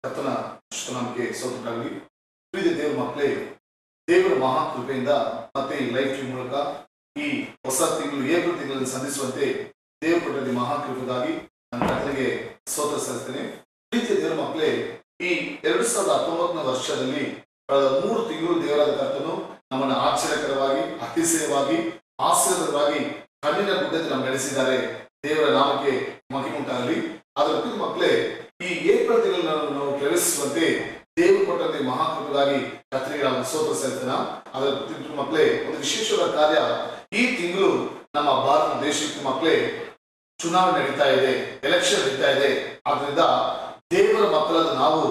ಕರ್ತನ ಸ್ತೋತ್ರಕ್ಕೆ ಸ್ತೋತ್ರವಾಗಲಿ. ಪ್ರಿಯ ದೇವರ ಮಕ್ಕಳೇ, ದೇವರ ಮಹಾ ಕೃಪೆಯಿಂದ ಮತ್ತೆ ಈ ಲೈಫ್ ಟ್ರೀ ಮೂಲಕ ಈ ಹೊಸ ತಿಂಗಳು ಏಪ್ರಿಲ್ ತಿಂಗಳಲ್ಲಿ ಸಂಧಿಸುವಂತೆ ದೇವರು ಕೊಟ್ಟ ಮಹಾ ಕೃಪೆಗಾಗಿ ನನ್ನ ಕರ್ತನಿಗೆ ಸ್ತೋತ್ರ ಸಲ್ಲಿಸ್ತೇನೆ. ಪ್ರೀತಿಯ ದೇವರ ಮಕ್ಕಳೇ, ಈ 2019ನೇ ವರ್ಷದಲ್ಲಿ ಕಳೆದ 3 ತಿಂಗಳು ದೇವರಾದ ಕರ್ತನು ನಮ್ಮನ್ನು ಆಶ್ಚರ್ಯಕರವಾಗಿ, ಅತಿಶಯವಾಗಿ, ಆಶೀರ್ವಾದವಾಗಿ ಕಣ್ಣಿನ ಗುಡ್ಡದಲ್ಲಿ ನಮ್ಗೆ ನಡೆಸಿದ್ದಾರೆ. ದೇವರ ನಾಮಕ್ಕೆ ಮಹಿಮೆ ಉಂಟಾಗಲಿ. ಅದರ ಪ್ರಿಯ ಮಕ್ಕಳೇ, ಈ ಏಪ್ರಿಲ್ ತಿಂಗಳನ್ನು ನಾವು ಪ್ರವೇಶಿಸುವಂತೆ ದೇವರು ಕೊಟ್ಟಂತೆ ಮಹಾಕೃಪೆಗಾಗಿ ಕರ್ತನಿಗೆ ನಾವು ಸ್ತೋತ್ರ ಸಲ್ಲಿಸೋಣ. ಅದರ ಪ್ರಿಯ ಮಕ್ಕಳೇ, ಒಂದು ವಿಶೇಷವಾದ ಕಾರ್ಯ, ಈ ತಿಂಗಳು ನಮ್ಮ ಭಾರತ ದೇಶಕ್ಕೆ ಮಕ್ಕಳೇ ಚುನಾವಣೆ ನಡೀತಾ ಇದೆ, ಎಲೆಕ್ಷನ್ ನಡೀತಾ ಇದೆ. ಆದ್ರಿಂದ ದೇವರ ಮಕ್ಕಳಾದ ನಾವು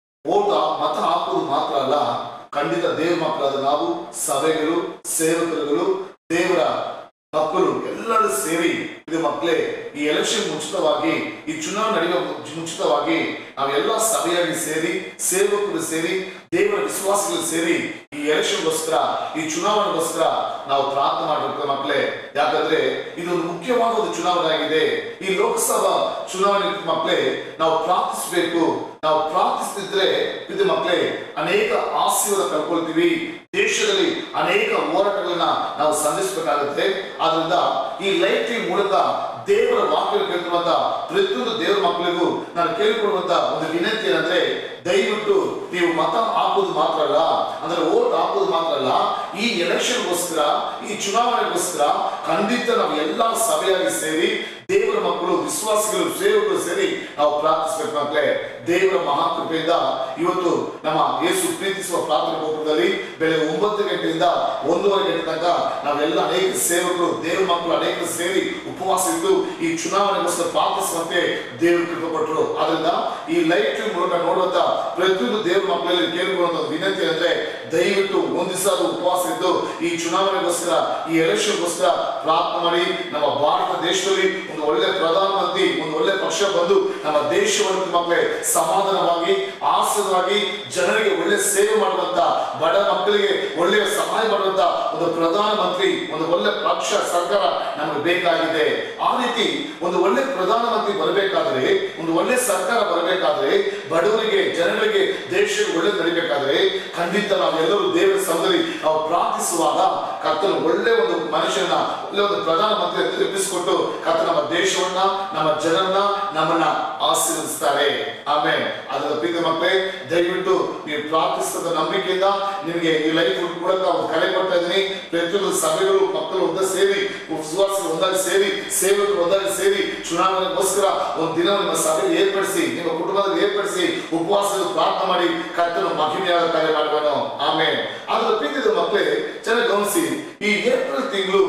ಮತ ಹಾಕುವುದು ಮಾತ್ರ ಅಲ್ಲ, ಖಂಡಿತ ದೇವರ ಮಕ್ಕಳಾದ ನಾವು ಸಭೆಗಳು, ಸೇವಕರುಗಳು, ದೇವರ ಮಕ್ಕಳು ಎಲ್ಲರೂ ಸೇರಿ ಇದು ಮಕ್ಕಳೇ ಈ ಎಲೆಕ್ಷನ್ ಮುಂಚಿತವಾಗಿ, ಈ ಚುನಾವಣೆ ನಡೆಯುವ ಮುಂಚಿತವಾಗಿ ನಾವೆಲ್ಲ ಸಭೆಯಾಗಿ ಸೇರಿ, ಸೇವಕರು ಸೇರಿ, ದೇವರ ವಿಶ್ವಾಸಿಗಳು ಸೇರಿ ಈ ಎಲೆಕ್ಷನ್ಗೋಸ್ಕರ, ಈ ಚುನಾವಣೆಗೋಸ್ಕರ ನಾವು ಪ್ರಾರ್ಥನೆ ಮಾಡಬೇಕು ಮಕ್ಕಳೇ. ಯಾಕಂದ್ರೆ ಇದೊಂದು ಮುಖ್ಯವಾದ ಒಂದು ಚುನಾವಣೆ ಆಗಿದೆ. ಈ ಲೋಕಸಭಾ ಚುನಾವಣೆ ಮಕ್ಕಳೇ ನಾವು ಪ್ರಾರ್ಥಿಸಬೇಕು. ನಾವು ಪ್ರಾರ್ಥಿಸ್ತಿದ್ರೆ ಇದು ಮಕ್ಕಳೇ ಅನೇಕ ಆಶೀರ್ವಾದ ಕಳ್ಕೊಳ್ತೀವಿ. ದೇಶದಲ್ಲಿ ಅನೇಕ ಹೋರಾಟಗಳನ್ನ ನಾವು ಸಂಧಿಸಬೇಕಾಗುತ್ತೆ. ಆದ್ರಿಂದ ಈ ಲೈಫ್ ಮೂಲಕ ದೇವರ ವಾಕ್ಯ ಕೇಳ್ತಿರುವಂತ ಪ್ರತಿಯೊಂದು ದೇವರ ಮಕ್ಕಳಿಗೂ ನಾನು ಕೇಳಿಕೊಳ್ಳುವಂತ ಒಂದು ವಿನಂತಿ ಏನಂದ್ರೆ, ದಯವಿಟ್ಟು ನೀವು ಮತ ಹಾಕುವುದು ಮಾತ್ರ ಅಲ್ಲ, ಅಂದ್ರೆ ವೋಟ್ ಹಾಕುವುದು ಮಾತ್ರ ಅಲ್ಲ, ಈ ಎಲೆಕ್ಷನ್ಗೋಸ್ಕರ, ಈ ಚುನಾವಣೆಗೋಸ್ಕರ ಖಂಡಿತ ನಾವು ಎಲ್ಲ ಸಭೆಯಾಗಿ ಸೇರಿ ದೇವರ ಮಕ್ಕಳು, ವಿಶ್ವಾಸಿಗಳು, ಸೇವಕರು ಸೇರಿ ನಾವು ಪ್ರಾರ್ಥಿಸಬೇಕು ಮಕ್ಕಳೇ. ದೇವರ ಮಹಾಕೃಪೆಯಿಂದ ಇವತ್ತು ನಮ್ಮ ಯೇಸು ಪ್ರೀತಿಸುವ ಪ್ರಾರ್ಥನಾ ಗೋಪುರದಲ್ಲಿ ಬೆಳಗ್ಗೆ 9 ಗಂಟೆಯಿಂದ 1:30 ಗಂಟೆ ತನಕ ನಾವೆಲ್ಲ ಅನೇಕ ಸೇವಕರು, ದೇವರ ಮಕ್ಕಳು ಅನೇಕ ಸೇರಿ ಉಪವಾಸ ಇದ್ದು ಈ ಚುನಾವಣೆಗೋಸ್ಕರ ಪ್ರಾರ್ಥಿಸುವಂತೆ ದೇವರು ಕೃಪೆ ಕೊಟ್ಟರು. ಆದ್ರಿಂದ ಈ ಲೈವ್ ಮೂಲಕ ನೋಡುವಂತ ಪ್ರತಿಯೊಂದು ದೇವರ ಮಕ್ಕಳಲ್ಲಿ ಕೇಳಿಕೊಳ್ಳುವಂತ ವಿನಂತಿ ಅಂದ್ರೆ, ದಯವಿಟ್ಟು ಒಂದು ದಿವಸ ಉಪವಾಸ ಇದ್ದು ಈ ಚುನಾವಣೆಗೋಸ್ಕರ, ಈ ಎಲೆಕ್ಷನ್ಗೋಸ್ಕರ ಪ್ರಾರ್ಥನೆ ಮಾಡಿ. ನಮ್ಮ ಭಾರತ ದೇಶದಲ್ಲಿ ಒಂದು ಒಳ್ಳೆ ಪ್ರಧಾನಮಂತ್ರಿ, ಒಂದು ಒಳ್ಳೆ ಪಕ್ಷ ಬಂದು ನಮ್ಮ ದೇಶವನ್ನು ಮಕ್ಕಳೇ ಸಮಾಧಾನವಾಗಿ, ಆಸರವಾಗಿ, ಜನರಿಗೆ ಒಳ್ಳೆ ಸೇವೆ ಮಾಡುವಂತ, ಬಡ ಮಕ್ಕಳಿಗೆ ಒಳ್ಳೆಯ ಸಹಾಯ ಮಾಡುವಂತ ಒಂದು ಪ್ರಧಾನಮಂತ್ರಿ, ಒಂದು ಒಳ್ಳೆ ಪಕ್ಷ, ಸರ್ಕಾರ ನಮಗೆ ಬೇಕಾಗಿದೆ. ಆ ರೀತಿ ಒಂದು ಒಳ್ಳೆ ಪ್ರಧಾನಮಂತ್ರಿ ಬರಬೇಕಾದ್ರೆ, ಒಂದು ಒಳ್ಳೆ ಸರ್ಕಾರ ಬರಬೇಕಾದ್ರೆ, ಬಡವರಿಗೆ, ಜನಗಳಿಗೆ, ದೇಶಕ್ಕೆ ಒಳ್ಳೆ ನಡಿಬೇಕಾದ್ರೆ ಖಂಡಿತ ನಾವೆಲ್ಲರೂ ದೇವರ ಸಹೋದರಿ ನಾವು ಪ್ರಾರ್ಥಿಸುವಾಗ ಕರ್ತನು ಒಳ್ಳೆ ಒಂದು ಮನುಷ್ಯನ, ಒಳ್ಳೆ ಒಂದು ಪ್ರಧಾನಮಂತ್ರಿ ಎಬ್ಬಿಸಿಕೊಟ್ಟು ಕರ್ತನ ನಮ್ಮ ದೇಶವನ್ನ, ನಮ್ಮ ಜನರನ್ನ, ನಮ್ಮನ್ನ ಆಶೀರ್ವದಿಸ್ತಾರೆ. ಆಮೇಲೆ ಅದರ ಪ್ರೀತಿ ಮಕ್ಕಳೇ, ದಯವಿಟ್ಟು ನೀವು ಪ್ರಾರ್ಥಿಸಿದ ನಂಬಿಕೆಯಿಂದ ನಿಮಗೆ ಈ ಲೈಫ್ ಕೂಡ ಒಂದು ಕರೆ ಕೊಡ್ತಾ ಇದ್ದೀನಿ. ಪ್ರತಿಯೊಂದು ಸಭೆಗಳು, ಮಕ್ಕಳು ಒಂದ ಸೇರಿ, ವಿಶ್ವಾಸಿಗಳು ಒಂದಾಗಿ ಸೇರಿ, ಸೇವಕರು ಒಂದಾಗಿ ಸೇರಿ ಚುನಾವಣೆಗೋಸ್ಕರ ಒಂದು ದಿನ ನಿಮ್ಮ ಸಭೆ ಏರ್ಪಡಿಸಿ, ನಿಮ್ಮ ಕುಟುಂಬದಲ್ಲಿ ಏರ್ಪಡಿಸಿ ಉಪವಾಸಗಳು ಪ್ರಾರ್ಥನೆ ಮಾಡಿ ಕರ್ತನ ಮಹಿಮೆಯಾದ ಕಾರ್ಯ ಮಾಡುವನು. ಆಮೇಲೆ ಅದರ ಪ್ರೀತಿದ ಮಕ್ಕಳೇ, ಚೆನ್ನಾಗಿ ಗಮನಿಸಿ, ಈ ಏಪ್ರಿಲ್ ತಿಂಗಳು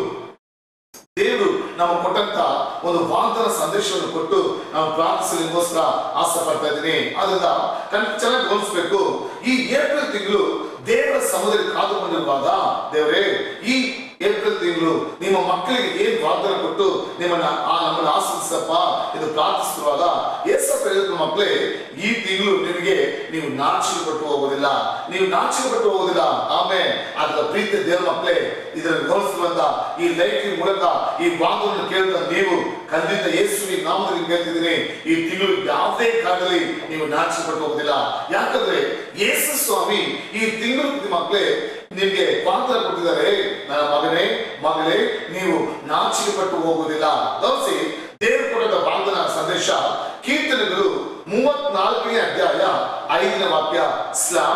ದೇವರು ನಾವು ಕೊಟ್ಟಂತ ಒಂದು ವಾಗ್ದಾನ ಸಂದೇಶವನ್ನು ಕೊಟ್ಟು ನಾವು ಪ್ರಾರ್ಥಿಸಲಿಕ್ಕೋಸ್ಕರ ಆಸೆ ಪಡ್ತಾ ಇದ್ದೀನಿ. ಅದರಿಂದ ಚೆನ್ನಾಗಿ ಗಮನಿಸಬೇಕು. ಈ ಏಪ್ರಿಲ್ ತಿಂಗಳು ದೇವರ ಸಹೋದರಿ ಕಾದುಕೊಂಡಿರುವಾಗ, ದೇವರೇ ಈ ಏಪ್ರಿಲ್ ತಿಂಗಳು ನಿಮ್ಮ ಮಕ್ಕಳಿಗೆ ಏನ್ ವಾಗ್ದಾನ ಕೊಟ್ಟು ನಮ್ಮನ್ನು ಆಶೀರ್ವದಿಸಪ್ಪ ಇದು ಪ್ರಾರ್ಥಿಸುವಾಗ, ಯೇಸಪ್ಪ ಹೇಳಿದ ಮಕ್ಕಳೇ, ಈ ತಿಂಗಳು ನಿಮಗೆ ನೀವು ನಾಚಿಕೆ ಪಟ್ಟು ಹೋಗೋದಿಲ್ಲ, ನೀವು ನಾಚಿಕೆ ಪಟ್ಟು ಹೋಗೋದಿಲ್ಲ. ಆಮೇಲೆ ಅದರ ಪ್ರೀತಿ ದೇವರ ಮಕ್ಕಳೇ, ಇದನ್ನು ಗಮನಿಸುವಂತ ಈ ಲೈಫ್ ಮೂಲಕ ಈ ವಾಗ್ದಾನವನ್ನು ಕೇಳಿದ ನೀವು ಖಂಡಿತ ಯೇಸುವಿನ ನಾಮದಲ್ಲಿ ಕೇಳ್ತಿದ್ದೀನಿ, ಈ ತಿಂಗಳು ಯಾವುದೇ ಕಾಲದಲ್ಲಿ ನೀವು ನಾಚಿಕೆ ಪಟ್ಟು ಹೋಗೋದಿಲ್ಲ. ಯಾಕಂದ್ರೆ ಯೇಸು ಸ್ವಾಮಿ ಈ ತಿಂಗಳು ಮಕ್ಕಳೇ ನಿಮ್ಗೆ ವಾಗ್ದಾನ ಕೊಟ್ಟಿದ್ದಾರೆ, ನನ್ನ ಮಗನೇ, ಮಗಳೇ, ನೀವು ನಾಚಿಕೆ ಪಟ್ಟು ಹೋಗುವುದಿಲ್ಲ. ಗಮನಿಸಿ, ದೇವರು ಕೊಟ್ಟ ವಾಗ್ದಾನ ಸಂದೇಶ ಕೀರ್ತನೆಗಳು 34ನೇ ಅಧ್ಯಾಯ 5ನೇ ವಾಕ್ಯ, ಸ್ಲಾಮ್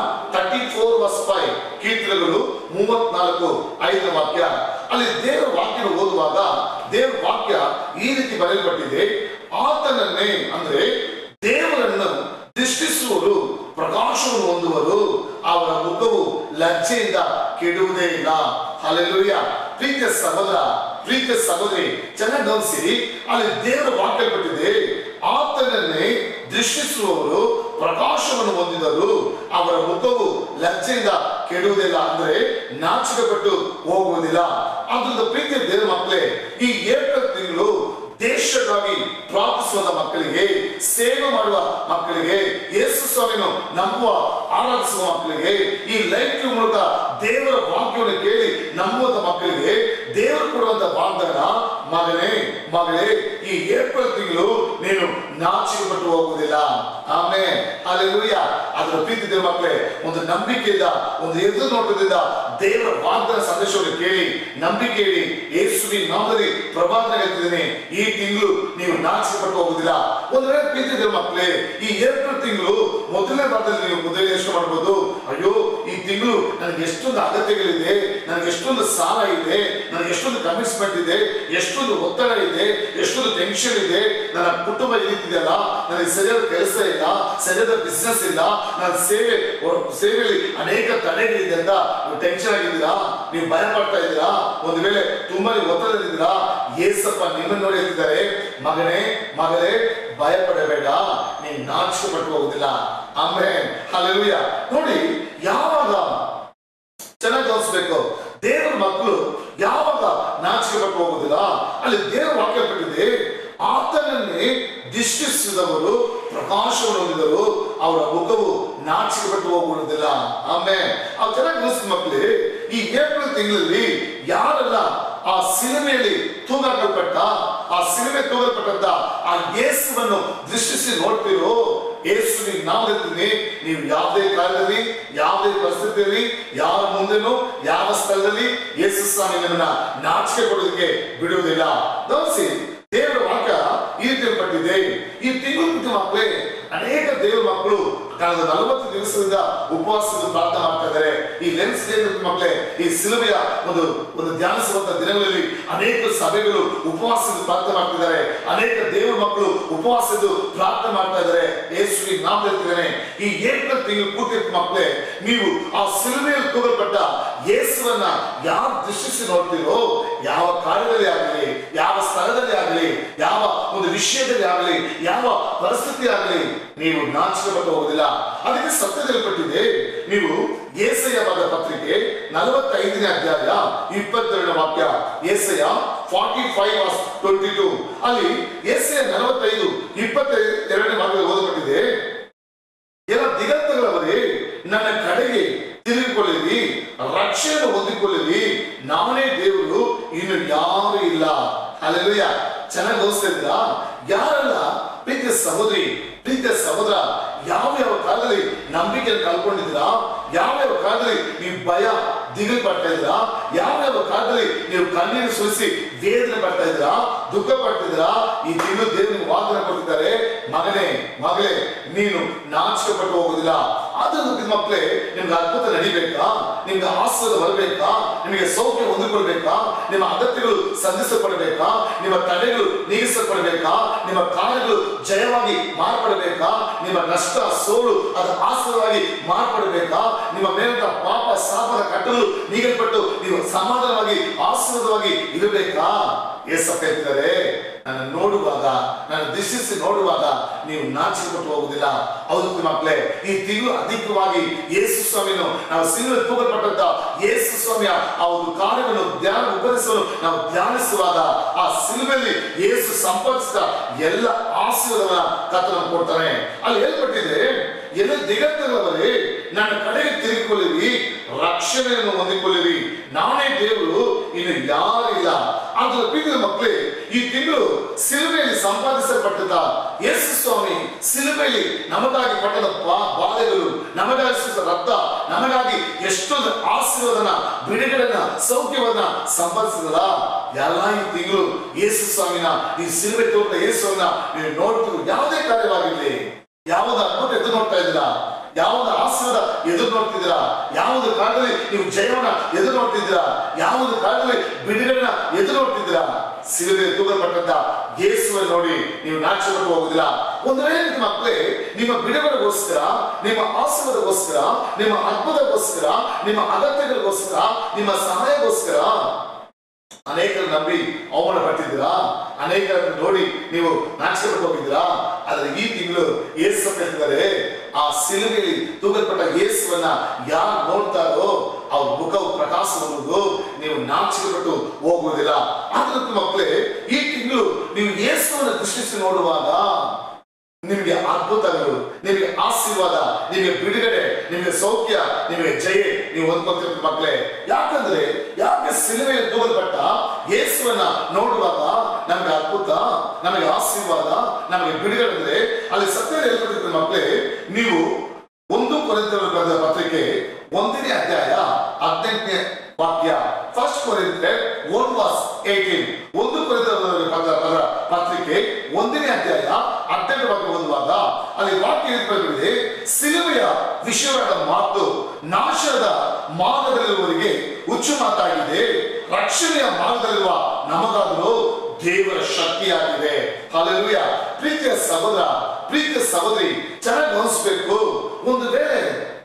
34:5. ಕೀರ್ತನೆಗಳು 34:5ನೇ ವಾಕ್ಯ. ಅಲ್ಲಿ ದೇವರ ವಾಕ್ಯ ಓದುವಾಗ ದೇವರ ವಾಕ್ಯ ಈ ರೀತಿ ಬರೆಯಲ್ಪಟ್ಟಿದೆ, ಆತನನ್ನೇ ಅಂದ್ರೆ ದೇವರನ್ನು ದೃಷ್ಟಿಸುವರು ಪ್ರಕಾಶವನ್ನು ಹೊಂದುವರು, ಅವರ ಮುಖವು ಲಜ್ಜೆಯಿಂದ ಕೆಡುವುದೇ ಇಲ್ಲ. ಹಲ್ಲೆಲೂಯಾ. ಪ್ರೀತಿಯ ಸಹೋದರ, ಪ್ರೀತಿಯ ಸಹೋದರಿ, ಚೆನ್ನಾಗಿ ಗಮನಿಸಿ, ಅಲ್ಲಿ ದೇವರ ವಾಕ್ಯ ಕೊಟ್ಟಿದೆ, ಆತನನ್ನೇ ದೃಷ್ಟಿಸುವವರು ಪ್ರಕಾಶವನ್ನು ಹೊಂದಿದರು, ಅವರ ಮುಖವು ಲಜ್ಜೆಯಿಂದ ಕೆಡುವುದಿಲ್ಲ, ಅಂದ್ರೆ ನಾಚಿಕೆ ಪಟ್ಟು ಹೋಗುವುದಿಲ್ಲ. ಅದರಿಂದ ಪ್ರೀತಿಯ ದೇವರ ಮಕ್ಕಳೇ, ಈ ಏಪ್ರಿಲ್ ತಿಂಗಳು ದೇಶಕ್ಕಾಗಿ ಪ್ರಾರ್ಥಿಸುವ ಮಕ್ಕಳಿಗೆ, ಸೇವೆ ಮಾಡುವ ಮಕ್ಕಳಿಗೆ, ಯೇಸು ಸ್ವಾಮಿಯನ್ನು ನಂಬುವ, ಆರಾಧಿಸುವ ಮಕ್ಕಳಿಗೆ, ಈ ಲೈಫ್ ಮೂಲಕ ದೇವರ ವಾಕ್ಯವನ್ನು ಕೇಳಿ ನಂಬುವಂತ ಮಕ್ಕಳಿಗೆ ದೇವರು ಕೊಡುವಂತ ವಾಗ್ದಾನ ಮಗನೇ ಮಗಳೇ, ಈ ಏಪ್ರಿಲ್ ತಿಂಗಳು ನೀನು ನಾಚಿಕೆಪಟ್ಟು ಹೋಗುವುದಿಲ್ಲ. Amen, hallelujah. ಅದರ ಪ್ರೀತಿ ದೇವ ಮಕ್ಕಳೇ, ಒಂದು ನಂಬಿಕೆಯಿಂದ, ಒಂದು ಎದುರು ನೋಟದಿಂದ ದೇವರ ವಾಗ್ದಾನ ಸಂದೇಶವನ್ನು ಕೇಳಿ ನಂಬಿಕೆ ಇಡಿ. ಯೇಸುವಿನ ನಾಮದಲ್ಲಿ ಪ್ರಭಾವನೆ ಹೇಳ್ತಿದ್ದೀನಿ, ಈ ತಿಂಗಳು ನೀವು ನಾಚಿಕೆಪಟ್ಟು ಹೋಗುವುದಿಲ್ಲ. ಒಂದು ವೇಳೆ ಪ್ರೀತಿ ದೇವ ಮಕ್ಕಳೇ, ಈ ಏಪ್ರಿಲ್ ತಿಂಗಳು ಮೊದಲನೇ ಭಾಗದಲ್ಲಿ ನೀವು ಮೊದಲೇ ಯೋಚನೆ ಮಾಡಬಹುದು, ಅಯ್ಯೋ ಈ ತಿಂಗಳು ನನಗೆ ಎಷ್ಟೊಂದು ಅಗತ್ಯಗಳಿದೆ, ನನಗೆ ಎಷ್ಟೊಂದು ಸಾಲ ಇದೆ, ನನಗೆ ಎಷ್ಟೊಂದು ಕಮಿಟ್ಮೆಂಟ್ ಇದೆ, ಎಷ್ಟೊಂದು ಒತ್ತಡ ಇದೆ, ಎಷ್ಟೊಂದು ಟೆನ್ಷನ್ ಇದೆ, ನನ್ನ ಕುಟುಂಬ ಈ ರೀತಿ ಇದೆಯಲ್ಲ, ನನಗೆ ಸರಿಯಾದ ಕೆಲಸ ಇಲ್ಲ, ಸರಿಯಾದ ಬಿಸ್ನೆಸ್ ಇಲ್ಲ, ನನ್ನ ಸೇವೆಯಲ್ಲಿ ಅನೇಕ ತಡೆಗಳಿದೆ ಅಂತ ನೀವು ಟೆನ್ಷನ್ ಆಗಿದ್ದೀರಾ, ನೀವು ಭಯ ಪಡ್ತಾ ಇದ್ದೀರಾ, ಒಂದು ವೇಳೆ ತುಂಬಾ ಒತ್ತಡದಿದ್ದೀರಾ. ಯೇಸಪ್ಪ ನಿಮ್ಮನ್ನು ನೋಡಿ ಹೇಳ್ತಿದ್ದಾರೆ, ಮಗನೇ ಮಗಳೇ, ಭಯ ಪಡಬೇಡ, ನೀನು ನಾಚಿಕೆ ಪಟ್ಟು ಹೋಗುದಿಲ್ಲ. Amen, hallelujah. ನೋಡಿ, ಯಾವಾಗ ಚೆನ್ನಾಗಿ ಗಮನಿಸಬೇಕು, ದೇವರ ಮಕ್ಕಳು ಯಾವಾಗ ನಾಚಿಕೆ ಪಟ್ಟು ಹೋಗುದಿಲ್ಲ, ಅಲ್ಲಿ ದೇವರ ವಾಕ್ಯ ಪಟ್ಟಿದೆ, ಆತನನ್ನೇ ದೃಷ್ಟಿಸಿದವರು ಪ್ರಕಾಶವನ್ನು ಹೊಂದಿದರು, ಅವರ ಮುಖವು ನಾಚಿಕೆ ಪಟ್ಟು ಹೋಗುವುದಿಲ್ಲ. ಆಮೇಲೆ ಅವ್ರು ಚೆನ್ನಾಗಿ ಗಮನಿಸಿದ ಮಕ್ಕಳೇ, ಈ ಏಪ್ರಿಲ್ ತಿಂಗಳಲ್ಲಿ ಯಾರೆಲ್ಲ ಆ ಸಿಲುಮೆಯಲ್ಲಿ ತೂಗಾಕಲ್ಪಟ್ಟ, ಆ ಸಿಲುಮೆ ತೂಗಲ್ಪಟ್ಟಂತ ಆ ಯೇಸುವನ್ನು ದೃಷ್ಟಿಸಿ ನೋಡ್ತೀರೋ, ಯೇಸುವಿನ ನಾಮದಲ್ಲಿ ನೀವು ಯಾವುದೇ ಕಾಲದಲ್ಲಿ, ಯಾವುದೇ ಪರಿಸ್ಥಿತಿಯಲ್ಲಿ, ಯಾರ ಮುಂದೆನೂ, ಯಾವ ಸ್ಥಳದಲ್ಲಿ ಯೇಸು ಸ್ವಾಮಿ ನಿಮ್ಮನ್ನ ನಾಚಿಕೆ ಪಡೋದಕ್ಕೆ ಬಿಡುವುದಿಲ್ಲ. ಗಮನಿಸಿ, ದೇವರ ವಾಕ್ಯ ಈ ರೀತಿ ಪಟ್ಟಿದೆ. ಈ ತಿಂಗಳು ಮಕ್ಕಳೇ, ಅನೇಕ ದೇವರ ಮಕ್ಕಳು ಕಳೆದ 40 ದಿವಸದಿಂದ ಉಪವಾಸದ ಪ್ರಾರ್ಥನೆ ಮಾಡ್ತಾ ಇದ್ದಾರೆ. ಈ ಲೆನ್ಸ್ ಮಕ್ಕಳೇ, ಈ ಸಿಲುಬೆಯ ಒಂದು ಧ್ಯಾನಿಸುವಂತ ದಿನಗಳಲ್ಲಿ ಅನೇಕ ಸಭೆಗಳು ಉಪವಾಸದ ಪ್ರಾರ್ಥನೆ ಮಾಡ್ತಿದ್ದಾರೆ. ಅನೇಕ ದೇವರ ಮಕ್ಕಳು ಉಪವಾಸದ ಪ್ರಾರ್ಥನೆ ಮಾಡ್ತಾ ಇದ್ದಾರೆ. ಯೇಸುವಿನ ನಾಮದಲ್ಲಿ ಈ ಏಪ್ರಿಲ್ ತಿಂಗಳು ಪೂರ್ತಿ ಮಕ್ಕಳೇ, ನೀವು ಆ ಸಿಲುಬೆಯಲ್ಲಿ ತೂಗಲ್ಪಟ್ಟ ಯೇಸುವನ್ನ ಯಾರು ದೃಷ್ಟಿಸಿ ನೋಡ್ತೀರೋ, ಯಾವ ಕಾರ್ಯದಲ್ಲಿ ಆಗಲಿ, ಯಾವ ಸ್ಥಳದಲ್ಲಿ ಆಗಲಿ, ಯಾವ ಒಂದು ವಿಷಯದಲ್ಲಿ ಆಗಲಿ, ಯಾವ ಪರಿಸ್ಥಿತಿ ಆಗಲಿ, ನೀವು ನಾಚಿಕೆ ಪಟ್ಟು ಹೋಗುವುದಿಲ್ಲ. ಅದಕ್ಕೆ ಸತ್ಯದಲ್ಲಿ ಪಟ್ಟಿದೆ. ನೀವು ಯೆಶಾಯ ಬರೆದ ಪತ್ರಿಕೆ 45ನೇ ಅಧ್ಯಾಯ 22ನೇ ವಾಕ್ಯ, ಯೆಶಾಯ 45:22, ಅಲ್ಲಿ ಯೆಶಾಯ 45:22ನೇ ವಾಕ್ಯದಲ್ಲಿ ಓದಲ್ಪಟ್ಟಿದೆ, ಎಲ್ಲ ದಿಗಂತಗಳವರೇ ನನ್ನ ಕಡೆಗೆ ತಿರುಗಿಕೊಳ್ಳಿರಿ, ರಕ್ಷಣೆಯನ್ನು ಹೊಂದಿಕೊಳ್ಳಿರಿ, ನಾನೇ ದೇವರು, ಇನ್ನು ಯಾರು ಇಲ್ಲ. ಹಲ್ಲೆಲೂಯಾ. ಚೆನ್ನಾಗಿ ಓದಿಸ್ತಾ, ಯಾರೆಲ್ಲ ಪ್ರೀತಿಯ ಸಹೋದರಿ, ಪ್ರೀತಿಯ ಸಹೋದರ, ಯಾವ ಕಾಲದಲ್ಲಿ ನಂಬಿಕೆಯನ್ನು ಕಳ್ಕೊಂಡಿದ್ದೀರಾ, ಯಾವ ಕಾಲದಲ್ಲಿ ನೀವು ಭಯ ದಿಗಿಲು ಪಡ್ತಾ ಇದ್ದೀರಾ, ಯಾವ ಕಾಲದಲ್ಲಿ ನೀವು ಕಣ್ಣೀರು ಸುರಿಸಿ ವೇದನೆ ಪಡ್ತಾ ಇದ್ದೀರಾ, ದುಃಖ ಪಡ್ತಿದ್ದೀರಾ, ಈ ತಿಂಗಳು ದೇವರಿಗೆ ವಾಗ್ದಾನ ಕೊಡ್ತಿದ್ದಾರೆ, ಮಗನೇ ಮಗಳೇ, ನೀನು ನಾಚಿಕೆ ಪಟ್ಟು ಹೋಗುದಿಲ್ಲ. ಅದನ್ನು ಮಕ್ಕಳೇ, ನಿಮ್ಗೆ ಅದ್ಭುತ ನಡಿಬೇಕಾ, ನಿಮ್ಗೆ ಆಶೀರ್ವಾದ ಬರಬೇಕಾ, ನಿಮಗೆ ಸೌಖ್ಯ ಹೊಂದಿಕೊಳ್ಬೇಕಾ, ನಿಮ್ಮ ಅಗತ್ಯಗಳು ಸಂಧಿಸಲ್ಪಡಬೇಕಾ, ನಿಮ್ಮ ತಡೆಗಳು ನೀಗಿಸಲ್ಪಡಬೇಕಾ, ನಿಮ್ಮ ಕಾರ್ಯಗಳು ಜಯವಾಗಿ ಮಾರ್ಪಡಬೇಕಾ, ನಿಮ್ಮ ನಷ್ಟ ಸೋಲು ಅದು ಆಶೀರ್ವಾದವಾಗಿ ಮಾರ್ಪಡಬೇಕಾ, ನಿಮ್ಮ ಮೇಲಿನ ಪಾಪ ಶಾಪದ ಕಟ್ಟಲು ನೀಗಲ್ಪಟ್ಟು ನೀವು ಸಮಾಧಾನವಾಗಿ ಆಶೀರ್ವಾದವಾಗಿ ಇರಬೇಕಾ. ಯೇಸಪ್ಪ ಹೇಳ್ತಿದ್ದಾರೆ, ನನ್ನ ನೋಡುವಾಗ, ನನ್ನ ದೃಷ್ಟಿಸಿ ನೋಡುವಾಗ ನೀವು ನಾಚಿಕೆ ಪಟ್ಟು ಹೋಗುದಿಲ್ಲ. ಹೌದು ಮಕ್ಕಳೇ, ಈ ತಿಂಗಳು ಅಧಿಕವಾಗಿ ಯೇಸು ಸ್ವಾಮಿಯನ್ನು ನಾವು ಸಿಲುಬೆಯಲ್ಲಿ ತೂಗಲ್ಪಟ್ಟಂತ ಯೇಸು ಸ್ವಾಮಿಯ ಆ ಒಂದು ಕಾರ್ಯವನ್ನು ಉಪದೇಶವನ್ನು ನಾವು ಧ್ಯಾನಿಸುವಾಗ, ಆ ಸಿಲುಬೆಯಲ್ಲಿ ಯೇಸು ಸಂಪಾದಿಸಿದ ಎಲ್ಲ ಆಶೀರ್ವಾದವನ್ನ ಕರ್ತನು ಕೊಡ್ತಾನೆ. ಅಲ್ಲಿ ಹೇಳ್ಪಟ್ಟಿದೆ, ಎಲ್ಲ ದಿಗಂತಗಳವರೇ ನನ್ನ ಕಡೆಗೆ ತಿರುಗಿಕೊಳ್ಳಿರಿ, ರಕ್ಷಣೆಯನ್ನು ಹೊಂದಿಕೊಳ್ಳಿರಿ, ನಾನೇ ದೇವರು, ಇನ್ನು ಯಾರಿಲ್ಲ. ಅದರ ಪ್ರೀತಿಯ ಮಕ್ಕಳೇ, ಈ ತಿಂಗಳು ಸಿಲುಬೆಯಲ್ಲಿ ಸಂಪಾದಿಸಲ್ಪಟ್ಟದ ಯೇಸು ಸ್ವಾಮಿ ಸಿಲುಬೆಯಲ್ಲಿ ನಮಗಾಗಿ ಪಟ್ಟದ ಬಾಧೆಗಳು, ನಮಗಾಗಿ ಸುತ್ತ ರಕ್ತ, ನಮಗಾಗಿ ಎಷ್ಟೊಂದು ಆಶೀರ್ವಾದನ, ಬಿಡುಗಡೆನ, ಸೌಖ್ಯವನ್ನ ಸಂಪಾದಿಸಿದಲ್ಲ. ಎಲ್ಲ ಈ ತಿಂಗಳು ಯೇಸು ಸ್ವಾಮಿನ, ಈ ಸಿಲುಬೆ ತೋಟ ಯೇಸುವನ್ನ ನೀವು ನೋಡ್ತೀವಿ. ಯಾವುದೇ ಕಾರ್ಯವಾಗಿರ್ಲಿ, ಯಾವ್ದು ಅದ್ಭುತ ಎದುರು ನೋಡ್ತಾ ಇದ್ದೀರಾ, ಯಾವ್ದು ಆಶೀರ್ವಾದ ಎದುರು ನೋಡ್ತಿದ್ದೀರಾ, ಯಾವುದು ಕಾಲದಲ್ಲಿ ನೀವು ಜಯವನ್ನ ಎದುರು ನೋಡ್ತಿದ್ದೀರಾ, ಯಾವುದು ಕಾಲದಲ್ಲಿ ಬಿಡುಗಡೆನ ಎದುರು ನೋಡ್ತಿದ್ದೀರಾ, ಸಿಲುಬೆ ತೂಗಲ್ಪಟ್ಟಂತ ಯೇಸುವನ್ನು ನೋಡಿ ನೀವು ನಾಚಿಕೆ ಹೋಗುದಿಲ್ಲ. ಒಂದು ವೇಳೆ ಮಕ್ಕಳೇ, ನಿಮ್ಮ ಬಿಡುಗಡೆಗೋಸ್ಕರ, ನಿಮ್ಮ ಆಶೀರ್ವಾದಗೋಸ್ಕರ, ನಿಮ್ಮ ಅದ್ಭುತಗೋಸ್ಕರ, ನಿಮ್ಮ ಅಗತ್ಯಗಳಿಗೋಸ್ಕರ, ನಿಮ್ಮ ಸಹಾಯಕ್ಕೋಸ್ಕರ ಅನೇಕರು ನಂಬಿ ಅವಮಾನ ಪಟ್ಟಿದ್ದೀರಾ, ಅನೇಕರನ್ನು ನೋಡಿ ನೀವು ನಾಚಿಕೆ ಹೋಗಿದ್ದೀರಾ. ಆದ್ರೆ ಈ ತಿಂಗಳು ಯೇಸು ಹೇಳ್ತಿದ್ದಾರೆ, ಆ ಸಿಲುಬೆಯಲ್ಲಿ ತೂಗಲ್ಪಟ್ಟ ಯೇಸುವನ್ನ ಯಾರು ನೋಡ್ತಾರೋ ಅವ್ರ ಮುಖವು ಪ್ರಕಾಶವನ್ನು ನೀವು ನಾಚಿಕೆ ಪಟ್ಟು ಹೋಗುವುದಿಲ್ಲ. ಆದ್ರೆ ಮಕ್ಕಳೇ, ಈ ತಿಂಗಳು ನೀವು ಯೇಸುವನ್ನು ದೃಷ್ಟಿಸಿ ನೋಡುವಾಗ ನಿಮಗೆ ಅದ್ಭುತಗಳು, ನಿಮಗೆ ಆಶೀರ್ವಾದ, ನಿಮಗೆ ಬಿಡುಗಡೆ, ನಿಮಗೆ ಸೌಖ್ಯ, ನಿಮಗೆ ಜಯ ನೀವು ಹೊಂದ್ಕೊಳ್ತಿರ್ತೀರಿ ಮಕ್ಕಳೇ. ಯಾಕೆ ಸಿಲುಬೆಯಲ್ಲಿ ತೂಗಲ್ಪಟ್ಟ ಯೇಸುವನ್ನ ನೋಡುವಾಗ ನಮಗೆ ಆಶೀರ್ವಾದ, ನಮಗೆ ಬಿಡುಗಡೆ ಅಂದ್ರೆ ಅಲ್ಲಿ ಸತ್ಯ ಹೇಳ್ಕೊಟ್ಟಿರ್ತಾರೆ ಮಕ್ಕಳೇ. ನೀವು 1 ಕೊರಿಂಥೀಯರ ಬರೆದ ಪತ್ರಿಕೆ 1ನೇ ಅಧ್ಯಾಯ 18ನೇ ವಾಕ್ಯ, 1 ಕೊರಿಂಥೀಯರ್ 1:18, 1 ಕೊರಿಂಥೀಯರ ಪತ್ರಿಕೆ 1ನೇ ಅಧ್ಯಾಯ 18ನೇ ವಾಕ್ಯ ಓದುವಾಗ ಅಲ್ಲಿ ವಾಕ್ಯ ಹೇಳ್ಕೊಂಡಿದೆ, ಸಿಲುಬೆಯ ವಿಷಯವಾದ ಮಾತು ನಾಶದ ಮಾರ್ಗದಲ್ಲಿರುವವರಿಗೆ ಹುಚ್ಚು ಮಾತಾಗಿದೆ, ರಕ್ಷಣೆಯ ಮಾರ್ಗದಲ್ಲಿರುವ ನಮಗಾದರೂ ದೇವರ ಶಕ್ತಿಯಾಗಿದೆ. ಹಲ್ಲೆಲೂಯಾ. ಪ್ರೀತಿಯ ಸಹೋದರ, ಪ್ರೀತಿಯ ಸಹೋದರಿ, ಚೆನ್ನಾಗಿ ಗಮನಿಸಬೇಕು. ಒಂದು ವೇಳೆ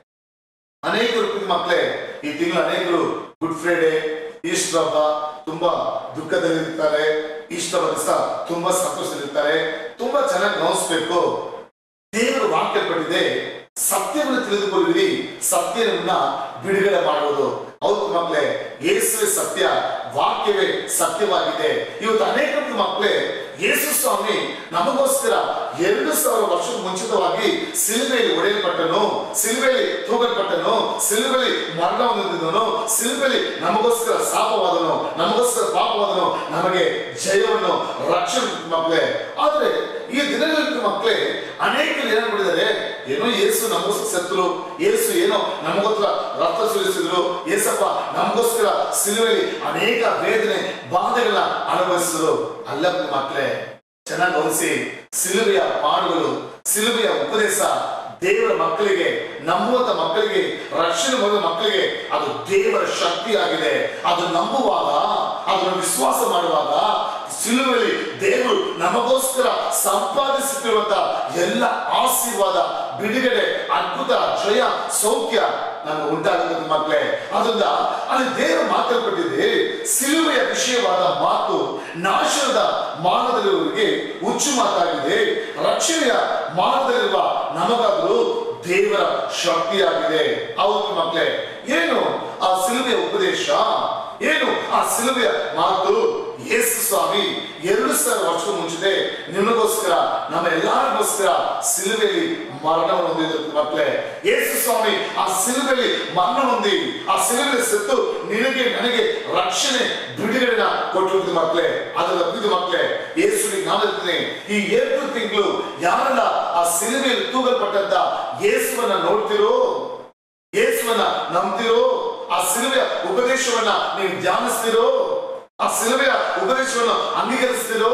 ಅನೇಕರು ಮಕ್ಕಳೇ ಈ ತಿಂಗಳು ಅನೇಕರು ಗುಡ್ ಫ್ರೈಡೆ, ಈಸ್ಟರ್ ಹಬ್ಬ ತುಂಬಾ ದುಃಖದಲ್ಲಿರ್ತಾರೆ, ಈಸ್ಟರ್ ದಿವಸ ತುಂಬಾ ಸಂತೋಷದಲ್ಲಿರ್ತಾರೆ. ತುಂಬಾ ಚೆನ್ನಾಗಿ ಗಮನಿಸಬೇಕು. ದೇವರು ವಾಕ್ಯ ಪಟ್ಟಿದೆ, ಸತ್ಯವನ್ನು ತಿಳಿದುಕೊಳ್ಳಿರಿ, ಸತ್ಯವನ್ನ ಬಿಡುಗಡೆ ಮಾಡುವುದು. ಹೌದು ಮಕ್ಕಳೇ, ಯೇಸುವೇ ಸತ್ಯ, ವಾಕ್ಯವೇ ಸತ್ಯವಾಗಿದೆ. ಇವತ್ತು ಅನೇಕ ಮಕ್ಕಳೇ ಯೇಸು ಸ್ವಾಮಿ ನಮಗೋಸ್ಕರ 2000 ವರ್ಷದ ಮುಂಚಿತವಾಗಿ ಸಿಲುಬೆಯಲ್ಲಿ ಹೊಡೆಯಲ್ಪಟ್ಟನು, ಸಿಲುಬೆಯಲ್ಲಿ ತೂಗಲ್ಪಟ್ಟನು, ಸಿಲುಬೆಯಲ್ಲಿ ಮರಣ ಹೊಂದಿದನು, ಸಿಲುಬೆಯಲ್ಲಿ ನಮಗೋಸ್ಕರ ಶಾಪವಾದನು, ನಮಗೋಸ್ಕರ ಪಾಪವಾದನು, ನಮಗೆ ಜಯವನ್ನು ರಕ್ಷಣೆ ಮಕ್ಕಳೇ. ಆದ್ರೆ ಈ ದಿನಗಳಲ್ಲಿ ಮಕ್ಕಳೇ ಅನೇಕರು ಏನ್ ಮಾಡಿದ್ದಾರೆ, ಏನೋ ಯೇಸು ನಮಗೋಸ್ಕರ ಸತ್ತರು, ಯೇಸು ಏನೋ ನಮಗೋಸ್ಕರ ರಕ್ತ ಸುರಿಸಿದ್ರು, ಯೇಸಪ್ಪ ನಮಗೋಸ್ಕರ ಸಿಲುಬೆಯಲ್ಲಿ ಅನೇಕ ವೇದನೆ ಬಾಧೆಗಳನ್ನ ಅನುಭವಿಸಿದ್ರು. ಅಲ್ಲ ಮಕ್ಕಳೇ, ಚೆನ್ನಾಗಿ ಗಮನಿಸಿ. ಸಿಲುಬೆಯ ಪಾಡುಗಳು, ಸಿಲುಬೆಯ ಉಪದೇಶ ದೇವರ ಮಕ್ಕಳಿಗೆ, ನಂಬುವಂತ ಮಕ್ಕಳಿಗೆ, ರಕ್ಷಣೆ ಹೊಂದಿದ ಮಕ್ಕಳಿಗೆ ಅದು ದೇವರ ಶಕ್ತಿಯಾಗಿದೆ. ಅದು ನಂಬುವಾಗ, ಅದನ್ನು ವಿಶ್ವಾಸ ಮಾಡುವಾಗ ಸಿಲುಬೆಯಲ್ಲಿ ದೇವರು ನಮಗೋಸ್ಕರ ಸಂಪಾದಿಸುತ್ತಿರುವಂತ ಎಲ್ಲ ಆಶೀರ್ವಾದ, ಬಿಡುಗಡೆ, ಅದ್ಭುತ, ಜಯ, ಸೌಖ್ಯ ನಮಗೆ ಉಂಟಾಗುತ್ತದೆ ಮಕ್ಕಳೇ. ಅದರಿಂದ ಅಲ್ಲಿ ದೇವರು ಮಾತಲ್ಪಟ್ಟಿದೆ, ಸಿಲುಬೆಯ ವಿಷಯವಾದ ಮಾತು ನಾಶದ ಮಾರ್ಗದಲ್ಲಿರುವವರಿಗೆ ಹುಚ್ಚು ಮಾತಾಗಿದೆ, ರಕ್ಷಣೆಯ ಮಾರ್ಗದಲ್ಲಿರುವ ನಮಗಾದರೂ ದೇವರ ಶಕ್ತಿಯಾಗಿದೆ. ಹೌದು ಮಕ್ಕಳೇ, ಏನು ಆ ಸಿಲುಬೆಯ ಉಪದೇಶ, ಏನು ಆ ಸಿಲುಬೆಯ ಮಾತು? ಯೇಸು ಸ್ವಾಮಿ 2000 ವರ್ಷದ ಮುಂಚೆ ನಿಮಗೋಸ್ಕರ, ನಮ್ಮ ಎಲ್ಲರಿಗೋಸ್ಕರ ಸಿಲುಬೆಯಲ್ಲಿ ಮರಣವನ್ನು ಹೊಂದಿದ್ರು ಮಕ್ಕಳೇ. ಯೇಸು ಸ್ವಾಮಿ ಆ ಸಿಲುಬೆಯಲ್ಲಿ ಮರಣ ಹೊಂದಿ, ಆ ಸಿಲುಬೆಯಲ್ಲಿ ಸತ್ತು ನಿನಗೆ ನನಗೆ ರಕ್ಷಣೆ, ಬಿಡುಗಡೆನ ಕೊಟ್ಟಿರುತ್ತದೆ ಮಕ್ಕಳೇ. ಅದರ ಪ್ರೀತಿ ಮಕ್ಕಳೇ, ಯೇಸುವಿಗೆ ನಾನು ಹೇಳ್ತೀನಿ, ಈ ಏಪ್ರಿಲ್ ತಿಂಗಳು ಯಾರೆಲ್ಲ ಆ ಸಿಲುಬೆಯಲ್ಲಿ ತೂಗಲ್ಪಟ್ಟಂತ ಯೇಸುವನ್ನ ನೋಡ್ತಿರೋ, ಯೇಸುವನ್ನ ನಂಬ್ತಿರೋ, ಆ ಸಿಲುಬೆಯ ಉಪದೇಶವನ್ನ ನೀವು ಧ್ಯಾನಿಸ್ತಿರೋ, ಆ ಸಿಲುಬೆಯ ಉಪದೇಶವನ್ನು ಅಂಗೀಕರಿಸ್ತಿರೋ,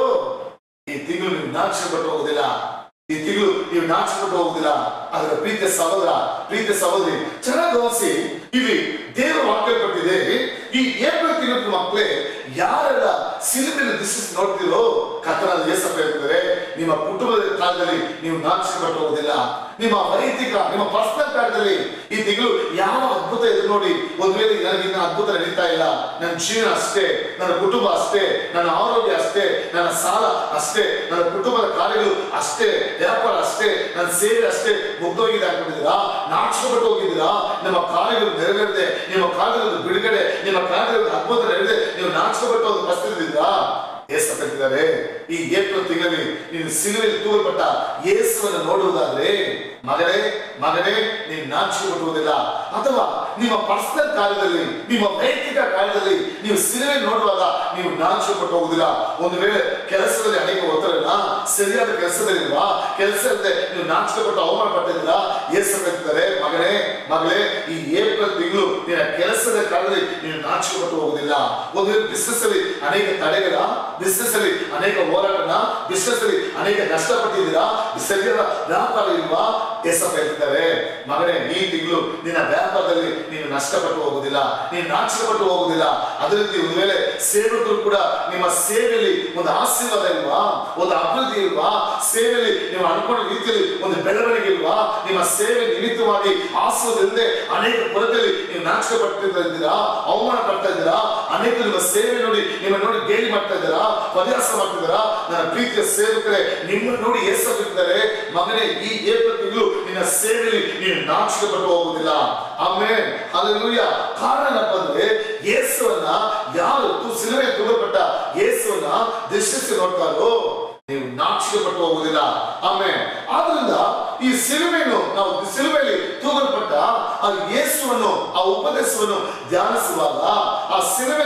ಈ ತಿಂಗಳು ನೀವು ನಾಚಿಕೆಪಟ್ಟು ಹೋಗುದಿಲ್ಲ, ಈ ತಿಂಗಳು ನೀವು ನಾಚಿಕೆಪಟ್ಟು ಹೋಗುದಿಲ್ಲ. ಅದರ ಪ್ರೀತಿಯ ಸಹೋದರ, ಪ್ರೀತಿಯ ಸಹೋದರಿ, ಚೆನ್ನಾಗಿ ಗಮನಿಸಿ. ಇಲ್ಲಿ ದೇವರ ವಾಕ್ಯ ಪಟ್ಟಿದೆ, ಈ ಏಪ್ರಿಲ್ ತಿಂಗಳು ಮಕ್ಕಳೇ ಯಾರೆಲ್ಲ ಸಿಲುಬೆಯನ್ನು ದೃಷ್ಟಿಸಿ ನೋಡ್ತಿರೋ, ಕರ್ತನಾದ ಯೇಸಪ್ಪ ಹೇಳ್ತಿದ್ದಾರೆ, ನಿಮ್ಮ ಕುಟುಂಬದ ಕಾಲದಲ್ಲಿ ನೀವು ನಾಚಿಕೆಪಟ್ಟು ಹೋಗುದಿಲ್ಲ. ನಿಮ್ಮ ವೈಯಕ್ತಿಕ, ನಿಮ್ಮ ಪರ್ಸನಲ್ ಕಾರ್ಯದಲ್ಲಿ ಈ ತಿಂಗಳು ಯಾವ ಅದ್ಭುತ ಎದುರು ನೋಡಿ, ಒಂದ್ ವೇಳೆ ನನಗಿನ್ನ ಅದ್ಭುತ ನಡೀತಾ ಇಲ್ಲ, ನನ್ನ ಜೀವನ ಅಷ್ಟೇ, ನನ್ನ ಕುಟುಂಬ ಅಷ್ಟೇ, ನನ್ನ ಆರೋಗ್ಯ ಅಷ್ಟೇ, ನನ್ನ ಸಾಲ ಅಷ್ಟೇ, ನನ್ನ ಕುಟುಂಬದ ಕಾರ್ಯಗಳು ಅಷ್ಟೇ, ವ್ಯಾಪಾರ ಅಷ್ಟೇ, ನನ್ನ ಸೇವೆ ಅಷ್ಟೇ ಮುಗ್ದೋಗಿದೆ ಅನ್ಕೊಂಡಿದ್ದೀರಾ? ನಾಚಿಕೆಪಟ್ಟು ಹೋಗಿದ್ದೀರಾ? ನಿಮ್ಮ ಕಾರ್ಯಗಳು ನೆರವೇರದೆ, ನಿಮ್ಮ ಕಾರ್ಯಗಳು ಬಿಡುಗಡೆ, ನಿಮ್ಮ ಕಾರ್ಯಗಳು ಅದ್ಭುತ ನಡೆಯದೆ ನೀವು ನಾಚಿಕೆಪಟ್ಟು ಹೋದ ಪರಿಸ್ಥಿತಿ ಇದ್ದೀರಾ? ಯೇಸಪ್ಪ ಹೇಳ್ತಿದ್ದಾರೆ, ಈ ಏಪ್ರಿಲ್ ತಿಂಗಳಲ್ಲಿ ನೀನು ಸಿಲುಬೆಯಲ್ಲಿ ತೂಗಲ್ಪಟ್ಟ ಯೇಸುವನ್ನು ನೋಡುವುದಾದ್ರೆ ಮಗನೇ, ಮಗನೇ, ನೀನು ನಾಚಿಕೆಪಡುವುದಿಲ್ಲ. ಅಥವಾ ನಿಮ್ಮ ಪರ್ಸನಲ್ ಕಾರ್ಯದಲ್ಲಿ, ನಿಮ್ಮ ವೈಯಕ್ತಿಕ ಕಾರ್ಯದಲ್ಲಿ ನೀವು ಸಿಲುಬೆ ನೋಡುವಾಗ ನೀವು ನಾಚಿಕೆಪಟ್ಟು ಹೋಗುದಿಲ್ಲ. ಒಂದು ವೇಳೆ ಕೆಲಸದಲ್ಲಿ ಅನೇಕ ಒತ್ತಡ, ಸರಿಯಾದ ಕೆಲಸದಲ್ಲಿಲ್ವಾ, ಕೆಲಸ ಇಲ್ಲದೆ ನೀವು ನಾಚಿಕೆಪಟ್ಟು ಅವಮಾನ ಪಟ್ಟಿದ್ದೀರಾ? ಯೇಸಪ್ಪ ಹೇಳ್ತಿದ್ದಾರೆ, ಮಗನೇ, ಮಗಳೇ, ಈ ಏಪ್ರಿಲ್ ತಿಂಗಳು ನಿನ್ನ ಕೆಲಸದ ಕಾಲದಲ್ಲಿ ನೀನು ನಾಚಿಕೆಪಟ್ಟು ಹೋಗುದಿಲ್ಲ. ಒಂದು ವೇಳೆ ಬಿಸ್ನೆಸ್ ಅಲ್ಲಿ ಅನೇಕ ತಡೆಗಳ, ಬಿಸ್ನೆಸ್ ಅಲ್ಲಿ ಅನೇಕ ಹೋರಾಟನ, ಬಿಸ್ನೆಸ್ ಅಲ್ಲಿ ಅನೇಕ ನಷ್ಟಪಟ್ಟಿದ್ದೀರಾ, ಸರಿಯಾದ ವ್ಯಾಪಾರ ಇಲ್ವಾ? ಯೇಸಪ್ಪ ಹೇಳ್ತಿದ್ದಾರೆ, ಮಗನೇ, ಈ ತಿಂಗಳು ನಿನ್ನ ವ್ಯಾಪಾರದಲ್ಲಿ ನೀನು ನಷ್ಟಪಟ್ಟು ಹೋಗುದಿಲ್ಲ, ನೀನು ನಾಚಿಕೆಪಟ್ಟು ಹೋಗುದಿಲ್ಲ. ಅದೇ ರೀತಿ ಒಂದು ವೇಳೆ ಸೇವಕರು ಕೂಡ ನಿಮ್ಮ ಸೇವೆಯಲ್ಲಿ ಒಂದು ಆಶೀರ್ವಾದ ಇಲ್ವಾ, ಒಂದು ಅಭಿವೃದ್ಧಿ ಇಲ್ವಾ, ಸೇವೆಯಲ್ಲಿ ನೀವು ಅನ್ಕೊಂಡ ರೀತಿಯಲ್ಲಿ ಒಂದು ಬೆಳವಣಿಗೆ ಇಲ್ವಾ, ನಿಮ್ಮ ಸೇವೆ ನಿಮಿತ್ತವಾಗಿ ಆಶೀರ್ವಾದ ಇಲ್ಲದೆ ಅನೇಕ ಕೊರತೆಯಲ್ಲಿ ನೀವು ನಾಚಿಕೆ ಪಡ್ತಿದ್ದೀರಾ, ಅವಮಾನ ಪಡ್ತಾ ಇದ್ದೀರಾ, ಅನೇಕ ನಿಮ್ಮ ಸೇವೆ ನೋಡಿ ನಿಮ್ಮ ನೋಡಿ ಗೇಲಿ ಮಾಡ್ತಾ ಇದ್ದೀರಾ, ಪರ್ಯಾಸ ಮಾಡ್ತಿದ್ದೀರಾ? ನನ್ನ ಪ್ರೀತಿಯ ಸೇವಕರೇ, ನಿಮ್ಮನ್ನು ನೋಡಿ ಯೇಸಪ್ಪ ಹೇಳ್ತಿದ್ದಾರೆ, ಮಗನೇ, ಈ ಏಪ್ರಿಲ್ ತಿಂಗಳು ನಿನ್ನ ಸೇವೆಯಲ್ಲಿ ನೀನು ನಾಚಿಕೆ ಪಟ್ಟು ಹೋಗುವುದಿಲ್ಲ. Amen, hallelujah. ಕಾರಣ ಏನಪ್ಪ ಅಂದ್ರೆ, ಯೇಸುವನ್ನ ಯಾರು ಸಿಲುಬೆಗೆ ತೂಗಲ್ಪಟ್ಟ ಯೇಸುವನ್ನ ದೃಷ್ಟಿಸಿ ನೋಡ್ತಾರೋ ನೀವು ನಾಚಿಕೆ ಪಟ್ಟು ಹೋಗುವುದಿಲ್ಲ. ಆಮೇಲೆ ಆದ್ರಿಂದ ಈ ಸಿಲುಬೆಯನ್ನು ನಾವು ಸಿಲುಬೆಯಲ್ಲಿ ತೂಗಲ್ಪಟ್ಟ ಆ ಯೇಸುವನ್ನು, ಆ ಉಪದೇಶವನ್ನು ಧ್ಯಾನಿಸುವಾಗ, ಆ ಸಿಲುಬೆಯಲ್ಲಿ ತೂಗಲ್ಪಟ್ಟ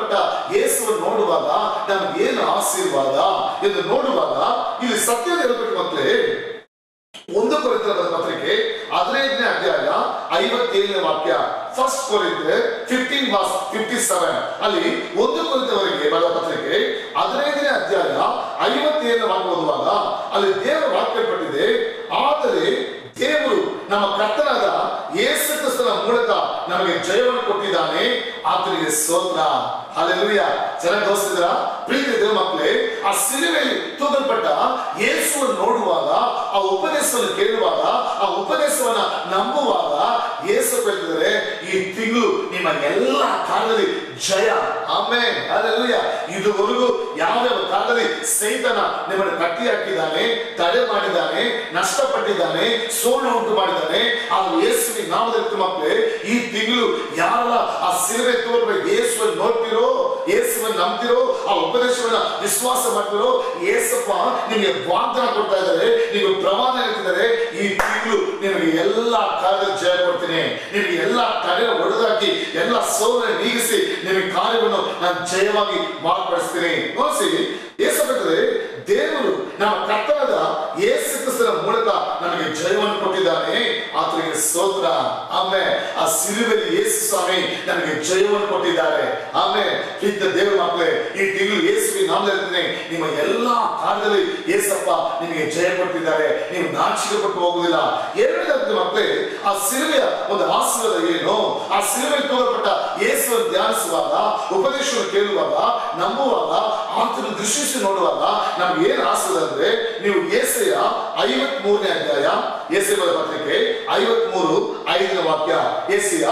ತೂಗಲ್ಪಟ್ಟ ಯೇಸುವನ್ನು ನೋಡುವಾಗ ನಮ್ಗೆ ಏನು ಆಶೀರ್ವಾದ ಎಂದು ನೋಡುವಾಗ ಇಲ್ಲಿ ಸತ್ಯ ಹೇಳ್ಬೇಕು ಮಕ್ಕಳೇ. 1 ಕೊರಿಂಥರ ಪತ್ರಿಕೆ 15ನೇ ಅಧ್ಯಾಯ 57ನೇ ವಾಕ್ಯ, ಫಸ್ಟ್ ಕೊರಿಂಥ 15:57 ಅಲ್ಲಿ 1 ಕೊರಿಂಥವರೆಗೆ ಬರೆದ ಪತ್ರಿಕೆ 15ನೇ ಅಧ್ಯಾಯ 57ನೇ ವಾಕ್ಯ ಓದುವಾಗ ಅಲ್ಲಿ ದೇವರ ವಾಕ್ಯ ಪಟ್ಟಿದೆ, ಆದರೆ ದೇವರು ನಮ್ಮ ಕರ್ತನಾದ ಯೇಸು ಕ್ರಿಸ್ತನ ಮೂಲಕ ನಮಗೆ ಜಯವನ್ನು ಕೊಟ್ಟಿದ್ದಾನೆ, ಆತನಿಗೆ ಸ್ತೋತ್ರ. ಹಲ್ಲೆಲೂಯಾ. ಚೆನ್ನಾಗಿ ಗಮನಿಸಿದ್ರಾ ಪ್ರೀತಿ ದೇವ ಮಕ್ಕಳೇ? ಆ ಸಿಲುಬೆಯಲ್ಲಿ ತೂಗಲ್ಪಟ್ಟ ಯೇಸುವನ್ನು ನೋಡುವಾಗ, ಆ ಉಪದೇಶವನ್ನು ಕೇಳುವಾಗ, ಆ ಉಪದೇಶವನ್ನ ನಂಬುವಾಗ ಯೇಸು ಹೇಳ್ತಿದ್ದಾರೆ, ಈ ತಿಂಗಳು ನಿಮ್ಮ ಎಲ್ಲ ಕಾಲದಲ್ಲಿ ಜಯ. ಆಮೆನ್. ಹಲ್ಲೆಲೂಯಾ. ಇದುವರೆಗೂ ಯಾವ ಕಾಲದಲ್ಲಿ ಸೈತಾನ ನಿಮ್ಮನ್ನು ಕಟ್ಟಿ ಹಾಕಿದ್ದಾನೆ, ತಡೆ ಮಾಡಿದ್ದಾನೆ, ನಷ್ಟಪಟ್ಟಿದ್ದಾನೆ, ಸೋಲು ಉಂಟು ಮಾಡಿದ್ದಾನೆ, ಆ ಯೇಸುವಿನ ನಾಮದಲ್ಲಿ ಮಕ್ಕಳೇ ಈ ತಿಂಗಳು ಯಾರ ಆ ಸಿಲುಬೆ ತೋರ್ಬೇಕು ಯೇಸುವನ್ನು ನೋಡ್ತಿರೋ, ಯೇಸುವನ್ನು ನಂಬ್ತಿರೋ, ಆ ಉಪದೇಶವನ್ನ ವಿಶ್ವಾಸ ಮಾಡ್ತಿರೋ, ಯೇಸಪ್ಪ ನಿಮಗೆ ವಾಗ್ದಾನ ಕೊಡ್ತಾ ಇದ್ದಾರೆ, ನೀವು ಪ್ರಮಾಣ ಹೇಳ್ತಿದ್ದಾರೆ, ಈ ತಿಂಗಳು ನಿಮಗೆ ಎಲ್ಲಾ ಕಾರ್ಯದಲ್ಲಿ ಜಯ ಕೊಡ್ತೀನಿ, ನಿಮಗೆ ಎಲ್ಲಾ ತಡೆ ಹೊಡೆದಾಕಿ ಎಲ್ಲ ಸೋಲನ್ನು ನೀಗಿಸಿ ನಿಮಗೆ ಕಾರ್ಯವನ್ನು ನಾನು ಜಯವಾಗಿ ಮಾರ್ಪಡಿಸ್ತೀನಿ. ನೋಡಿಸಿ ಯೇಸಪ್ಪ ದೇವರು ನಮ್ಮ ಕರ್ತನಾದ ಯೇಸು ಕ್ರಿಸ್ತನ ಮೂಲಕ ನಮಗೆ ಜಯವನ್ನು ಕೊಟ್ಟಿದ್ದಾನೆ, ಆತನಿಗೆ ಸ್ತೋತ್ರ. ಆಮೆನ್. ಆ ಸಿಲುಬೆಯಲ್ಲಿ ಯೇಸು ಸ್ವಾಮಿ ನನಗೆ ಜಯವನ್ನು ಕೊಟ್ಟಿದ್ದಾರೆ. ಆಮೆನ್. ಇದ್ದ ದೇವರ ಮಕ್ಕಳೇ, ಈ ತಿಂಗಳು ಯೇಸುವಿನ ನಾಮದಲ್ಲಿ ನಿಮ್ಮ ಎಲ್ಲಾ ಕಾರ್ಯದಲ್ಲಿ ಯೇಸಪ್ಪ ನಿಮಗೆ ಜಯ ಕೊಟ್ಟಿದ್ದಾರೆ, ನೀವು ನಾಚಿಕೆ ಪಟ್ಟು ಹೋಗುವುದಿಲ್ಲ. ಎರಡನೇ ಮಕ್ಕಳೇ, ಆ ಸಿಲುಬೆಯ ಒಂದು ಆಶೀರ್ವಾದ ಏನು? ಆ ಸಿಲುಬೆಯಲ್ಲಿ ತೋರಲ್ಪಟ್ಟ ಯೇಸುವನ್ನು ಧ್ಯಾನಿಸುವಾಗ, ಉಪದೇಶವನ್ನು ಕೇಳುವಾಗ, ನಂಬುವಾಗ, ಆತನ ದೃಷ್ಟಿಸಿ ನೋಡುವಾಗ ನಮ್ಗೆ ಏನ್ ಆಶೀರ್ವಾದ ಅಂದ್ರೆ, ನೀವು ಯೆಶಾಯ 53ನೇ ಅಧ್ಯಾಯ, ಯೆಶಾಯ ಪತ್ರಿಕೆ 53:5ನೇ ವಾಕ್ಯ, ಯೆಶಾಯ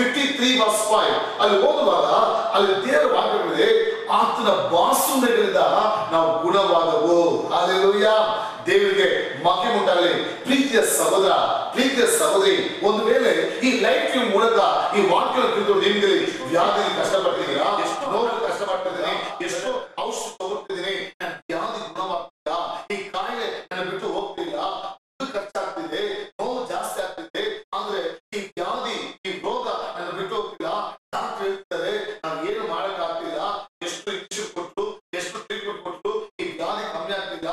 53:5 ಅಲ್ಲಿ ಓದುವಾಗ ಅಲ್ಲಿ ದೇವರ ವಾಕ್ಯವಿದೆ, ಆತನ ಬಾಸುಂಡೆಗಳಿಂದ ನಾವು ಗುಣವಾದವು. ಹಲ್ಲೆಲೂಯಾ. ದೇವರಿಗೆ ಮಹಿಮೆ ಉಂಟಾಗಲಿ. ಪ್ರೀತಿಯ ಸಹೋದರ, ಪ್ರೀತಿಯ ಸಹೋದರಿ, ಒಂದು ವೇಳೆ ಈ ಲೈಫ್ ಮೂಲಕ ಈ ವಾಕ್ಯ ಕುರಿತು ನಿಮ್ಗೆ ವ್ಯಾಧಿಯಲ್ಲಿ ಕಷ್ಟಪಟ್ಟಿದ್ದೀರಾ, ಎಷ್ಟೋ ನೋವು ಕಷ್ಟಪಟ್ಟಿದ್ದೀನಿ, ಎಷ್ಟೋ ಔಷಧ ತಗೊಳ್ತಿದ್ದೀನಿ, ನನ್ನ ವ್ಯಾಧಿ ಗುಣವಾಗ್ತಿಲ್ಲ, ಈ ಕಾಯಿಲೆ ನನ್ನ ಬಿಟ್ಟು ಹೋಗ್ತಿಲ್ಲ, ಖರ್ಚಾಗ್ತಿದೆ, ನೋವು ಜಾಸ್ತಿ ಆಗ್ತಿದೆ, ಆದ್ರೆ ಈ ವ್ಯಾಧಿ ಈ ರೋಗ ನನ್ನ ಬಿಟ್ಟು ಹೋಗ್ತಿಲ್ಲ, ಡಾಕ್ಟರ್ ಹೇಳ್ತಾರೆ ನಾನು ಏನು ಮಾಡಕ್ ಆಗ್ತಿಲ್ಲ, ಎಷ್ಟು ಇಂಜೆಕ್ಷನ್ ಕೊಟ್ಟು ಎಷ್ಟು ಟ್ರೀಟ್ಮೆಂಟ್ ಕೊಟ್ಟು ಈ ವ್ಯಾಧಿ ಕಮ್ಮಿ ಆಗ್ತಿಲ್ಲ,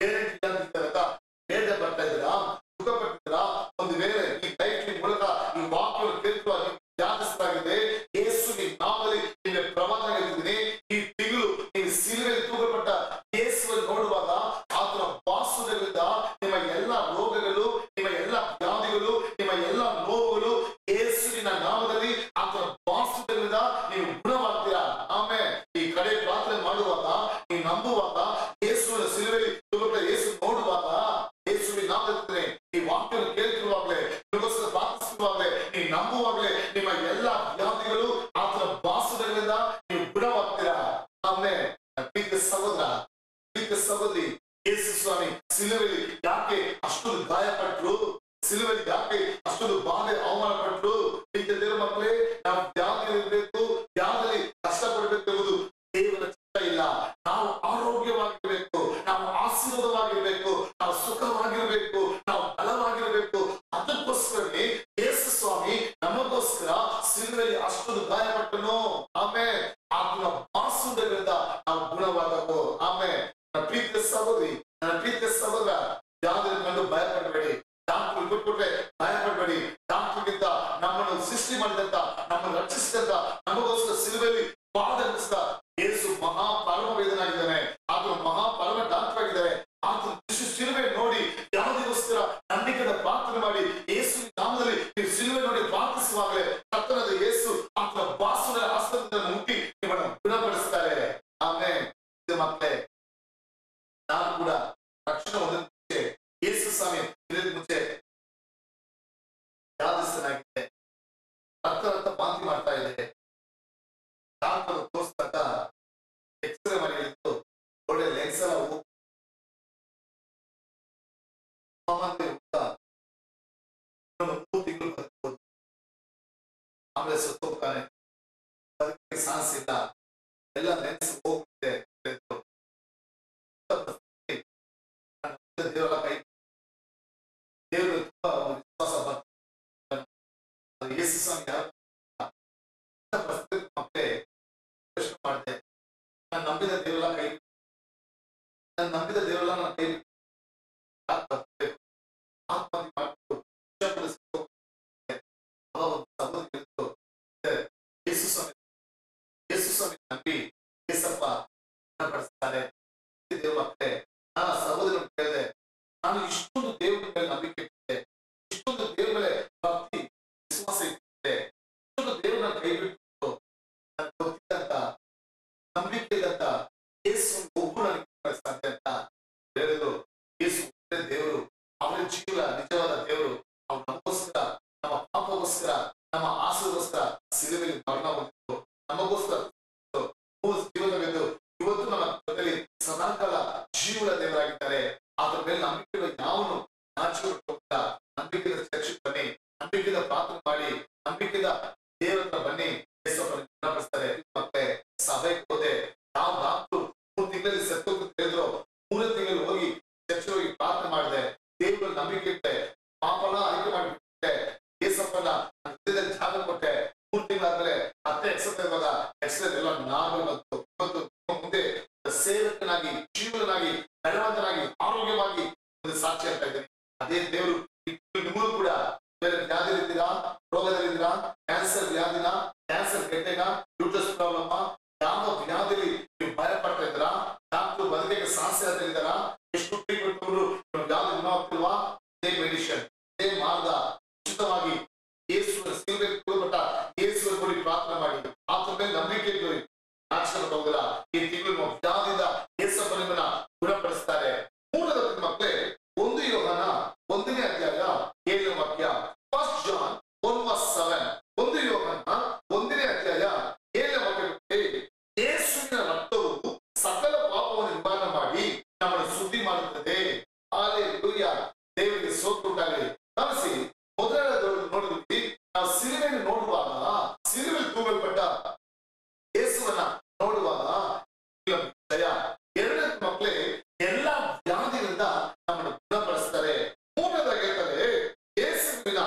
ಬೇರೆ ಬರ್ತಾ ಇದ್ದೀರಾ, ದುಃಖ ಪಡ್ತಿದ್ದೀರಾ, ಒಂದು ವೇಳೆ ಈ ಲೈಫ್ ಮೂಲಕ ಈ ವಾಕ್ಯವನ್ನು ಕೇಳುವ ಜಾಗೃತರಾಗಿದೆ, ಯೇಸುವಿನ ನಾಮದಲ್ಲಿ ನಿಮಗೆ ಪ್ರಮಾಣ ಹೇಳಿದ್ದೀನಿ, ಈ ತಿಂಗಳು ನೀವು ಸಿಲುಬೆಯಲ್ಲಿ ತೂಗಲ್ಪಟ್ಟ ಯೇಸುವನ್ನು ನೋಡುವಾಗ ಆತನ ಬಾಸುಗಳಿಂದ ನಿಮ್ಮ ಎಲ್ಲ ರೋಗಗಳು, ನಿಮ್ಮ ಎಲ್ಲ ವ್ಯಾಧಿಗಳು, ನಿಮ್ಮ ಎಲ್ಲ ನೋವುಗಳು ಯೇಸುವಿನ ನಾಮದಲ್ಲಿ ಆತನ ಬಾಸುಗಳಿಂದ ನೀವು ಗುಣವಾಗ್ತೀರಾ. ಆಮೇಲೆ ಈ ಕಡೆ ಪ್ರಾರ್ಥನೆ ಮಾಡುವಾಗ, ನೀವು ನಂಬುವಾಗ, ಯೇಸುವಿನ ಸಿಲುಬೆಯಲ್ಲಿ ತೂಗಲ್ಪಟ್ಟ ಯೇಸು ನೋಡುವಾಗ, ಯೇಸುವಿನ ನಾಮದಲ್ಲಿ ಈ ವಾಕ್ಯವನ್ನು ಕೇಳ್ತಿರುವಾಗಲೇ, ನಿಮಗೋಸ್ಕರ ಪ್ರಾರ್ಥಿಸುವಾಗಲೇ, ನೀವು ನಂಬುವಾಗಲೇ ನಿಮ್ಮ ಎಲ್ಲ ವ್ಯಾಧಿಗಳು ಆತನ ಬಾಸುಗಳಿಂದ ನೀವು ಗುಣವಾಗ್ತೀರಾ. ಆಮೇಲೆ ಪ್ರೀತಿಯ ಸಹೋದರ, ಪ್ರೀತಿಯ ಸಹೋದರಿ, ಯೇಸು ಸ್ವಾಮಿ ಸಿಲುಬೆಯಲ್ಲಿ ಯಾಕೆ ಅಷ್ಟೊಂದು ಗಾಯಪಟ್ಟರು, ಸಿಲುಬೆಯಲ್ಲಿ ಯಾಕೆ ಅಷ್ಟೊಂದು ಬಾಧೆ ಅವಮಾನ ಪಟ್ಟರು? ಪ್ರೀತಿಯ ದೇವರ ಮಕ್ಕಳೇ, ನಾವು ವ್ಯಾಧಿ ಇರಬೇಕು, ವ್ಯಾಧಿ ಕಷ್ಟಪಡಬೇಕು ಎಂಬುದು ದೇವರ ಚಿತ್ತ ಇಲ್ಲ. ನಾವು ಆರೋಗ್ಯವಾಗಿರ್ಬೇಕು, ನಾವು ಆಶೀರ್ವಾದವಾಗಿರ್ಬೇಕು, ನಾವು ಸುಖವಾಗಿರ್ಬೇಕು, ನಾವು ಬಲವಾಗಿರ್ಬೇಕು. ಅದಕ್ಕೋಸ್ಕರನೇ ಯೇಸು ಸ್ವಾಮಿ ನಮಗೋಸ್ಕರ ಸಿಲುಬೆಯಲ್ಲಿ ಅಷ್ಟೊಂದು ಗಾಯಪಟ್ಟನು. ಆಮೇಲೆ ಆತನ ಬಾಸುಂಡೆಗಳಿಂದ ನಾವು ಗುಣವಾದವು. ಆಮೇಲೆ ನನ್ನ ಪ್ರೀತಿಯ ಸಹೋದರಿ, ನನ್ನ ಪ್ರೀತಿಯ ಸಹೋದರ, ಯಾವ್ದು ಕಂಡು ಭಯಪಡಬೇಡಿ, ಡಾಕ್ಟರ್ ಬಿಟ್ಬಿಟ್ರೆ ಭಯಪಡಬೇಡಿ. ಡಾಕ್ಟರ್ಗಿಂತ ನಮ್ಮನ್ನು ಸೃಷ್ಟಿ ಮಾಡಿದಂತ, ನಮ್ಮನ್ನು ರಕ್ಷಿಸಿದಂತ, ನಮಗೋಸ್ಕರ ಸಿಲುಬೆಯಲ್ಲಿ ಬಾಧನಿಸಿದ ಯೇಸು ಮಹಾ ಪರಮ ವೇದನಾಗಿದ್ದಾನೆ, ಆತನು ಮಹಾ ಪರಮ ಡಾಕ್ಟರ್ ಆಗಿದ್ದಾರೆ. ಆತನ ಸಿಲುಬೆ ನೋಡಿ ಯಾವುದಕ್ಕೋಸ್ಕರ ನಂಬಿಕೆಯ ಪ್ರಾರ್ಥನೆ ಮಾಡಿ ಯೇಸುವಿನ ನಾಮದಲ್ಲಿ ನೀವು ಸಿಲುಬೆ ನೋಡಿ ಪ್ರಾರ್ಥಿಸುವಾಗಲೇ ಕರ್ತನಾದ ಯೇಸು ಆತನ ಬಾಸುಗಳ ಹಸ್ತದಿಂದ ಮುಟ್ಟಿ ನಿಮ್ಮನ್ನು ಗುಣಪಡಿಸ್ತಾರೆ. ಆಮೇಲೆ ಮಕ್ಕಳೇ, ನಾನು ಕೂಡ ರಕ್ಷಣೆ ಹೊಂದಿದ ಮುಂಚೆ, ಯೇಸು ಸ್ವಾಮಿ ಮುಂಚೆ ಯಾದಸ್ತನಾಗಿದೆ, ರಕ್ತ ಬಾಂತಿ ಮಾಡ್ತಾ ಇದೆ, ಡಾಕ್ಟರ್ ತೋರಿಸಿದಾಗ ಎಕ್ಸ್ರೇ ಮಾಡಿ ಹೇಳಿದ್ದು ಒಳ್ಳೆ ಲೆನ್ಸ್ ಎಲ್ಲ ತಿಂಗಳು ಬದುಕಬಹುದು, ಆಮೇಲೆ ಸುತ್ತೋಗ್ತಾನೆ, ಸಾನ್ಸ್ ಇಲ್ಲ, ಎಲ್ಲ ಲೆನ್ಸ್ ಹೋಗ್ತಿದೆ. ದೇವರ ಕೈ, ದೇವರ ತುಂಬಾ ವಿಶ್ವಾಸ ಬರ್ತದೆ. ಯೇಸು ಸ್ವಾಮಿ ಮಕ್ಕಳೇ ಪ್ರಶ್ನೆ ಎಕ್ಸಲೆಂಟ್ ಎಲ್ಲ ನಾರ್ಮಲ್ ಮತ್ತು ಇವತ್ತು ಮುಂದೆ ಸೇವಕನಾಗಿ ಜೀವನಾಗಿ ಬಲವಂತನಾಗಿ ಆರೋಗ್ಯವಾಗಿ ಸಾಕ್ಷಿ ಆಗ್ತಾ ಇದ್ದೇನೆ. ಅದೇ ದೇವರು ನಿಮಗೂ ಕೂಡ ಬೇರೆ ವ್ಯಾಧಿಲಿದ್ದೀರಾ, ರೋಗದಲ್ಲಿದ್ದೀರಾ, ಕ್ಯಾನ್ಸರ್ ವ್ಯಾಧಿನ, ಕ್ಯಾನ್ಸರ್ ಕೆಟ್ಟೆನ, ಯೂಟ್ರಸ್ ಪ್ರಾಬ್ಲಮ್, ಯಾವ ವ್ಯಾಧಿಲಿ ನೀವು ಭಯ ಪಡ್ತಾ ಇದ್ದೀರಾ, ಡಾಕ್ಟರ್ ಬದುಕಿಗೆ ಸಾಹಸ ಇದ್ದಾರಾ, ಎಷ್ಟು ಟ್ರೀಟ್ಮೆಂಟ್ ವ್ಯಾಧಿ ಗುಣವಾಗ್ತಿಲ್ವಾ, ಇದೇ ಮೆಡಿಷನ್, ಇದೇ ಮಾರ್ಗ ಉಚಿತವಾಗಿ ಯೇಸುವಿನ ಸಿಲುಬೆಗೆ ತೂಗಲ್ಪಟ್ಟ ಯೇಸುವಿನ ಕುರಿ ಪ್ರಾರ್ಥನೆ ಮಾಡಿ ಆತನ ಮೇಲೆ ನಂಬಿಕೆ ಇಟ್ಟು ಹೋಗಲ್ಲ. ಈ ತಿಂಗಳು ವ್ಯಾಧಿಯಿಂದ ಯೇಸಪ್ಪ ನಿಮ್ಮನ್ನ ಗುಣಪಡಿಸ್ತಾರೆ. ಮೂಲದ ಮಕ್ಕಳೇ, 1 ಯೋಹಾನ 1ನೇ ಅಧ್ಯಾಯ 7ನೇ ವಾಕ್ಯ. First John 1:7. 1 ಯೋಹಾನ 1ನೇ ಅಧ್ಯಾಯ 7ನೇ ವಾಕ್ಯ. ಯೇಸುವಿನ ರಕ್ತವು ಸಕಲ ಪಾಪವನ್ನು ನಿವಾರಣೆ ಮಾಡಿ ನಮ್ಮನ್ನು ಶುದ್ಧಿ ಮಾಡುತ್ತದೆ. ಹಲ್ಲೆಲೂಯಾ, ದೇವರಿಗೆ ಸ್ತೋತ್ರ ಉಂಟಾಗಲಿ. ಗಮನಿಸಿ, ಮೊದಲನೇ ನೋಡಿದ್ವಿ, ನಾವು ಸಿಲುಬೆಯನ್ನು ನೋಡುವಾಗ, ಸಿಲುಬೆಯಲ್ಲಿ ತೂಗಲ್ಪಟ್ಟ ಯೇಸುವನ್ನ ನೋಡುವಾಗ ಜಯ. ಎರಡನೇ ಮಕ್ಕಳೇ, ಎಲ್ಲಾ ವ್ಯಾಧಿಗಳಿಂದ ನಮ್ಮನ್ನು ಗುಣಪಡಿಸ್ತಾರೆ. ಮೂರನೇದಾಗಿ ಹೇಳ್ತಾರೆ, ಯೇಸುವಿನ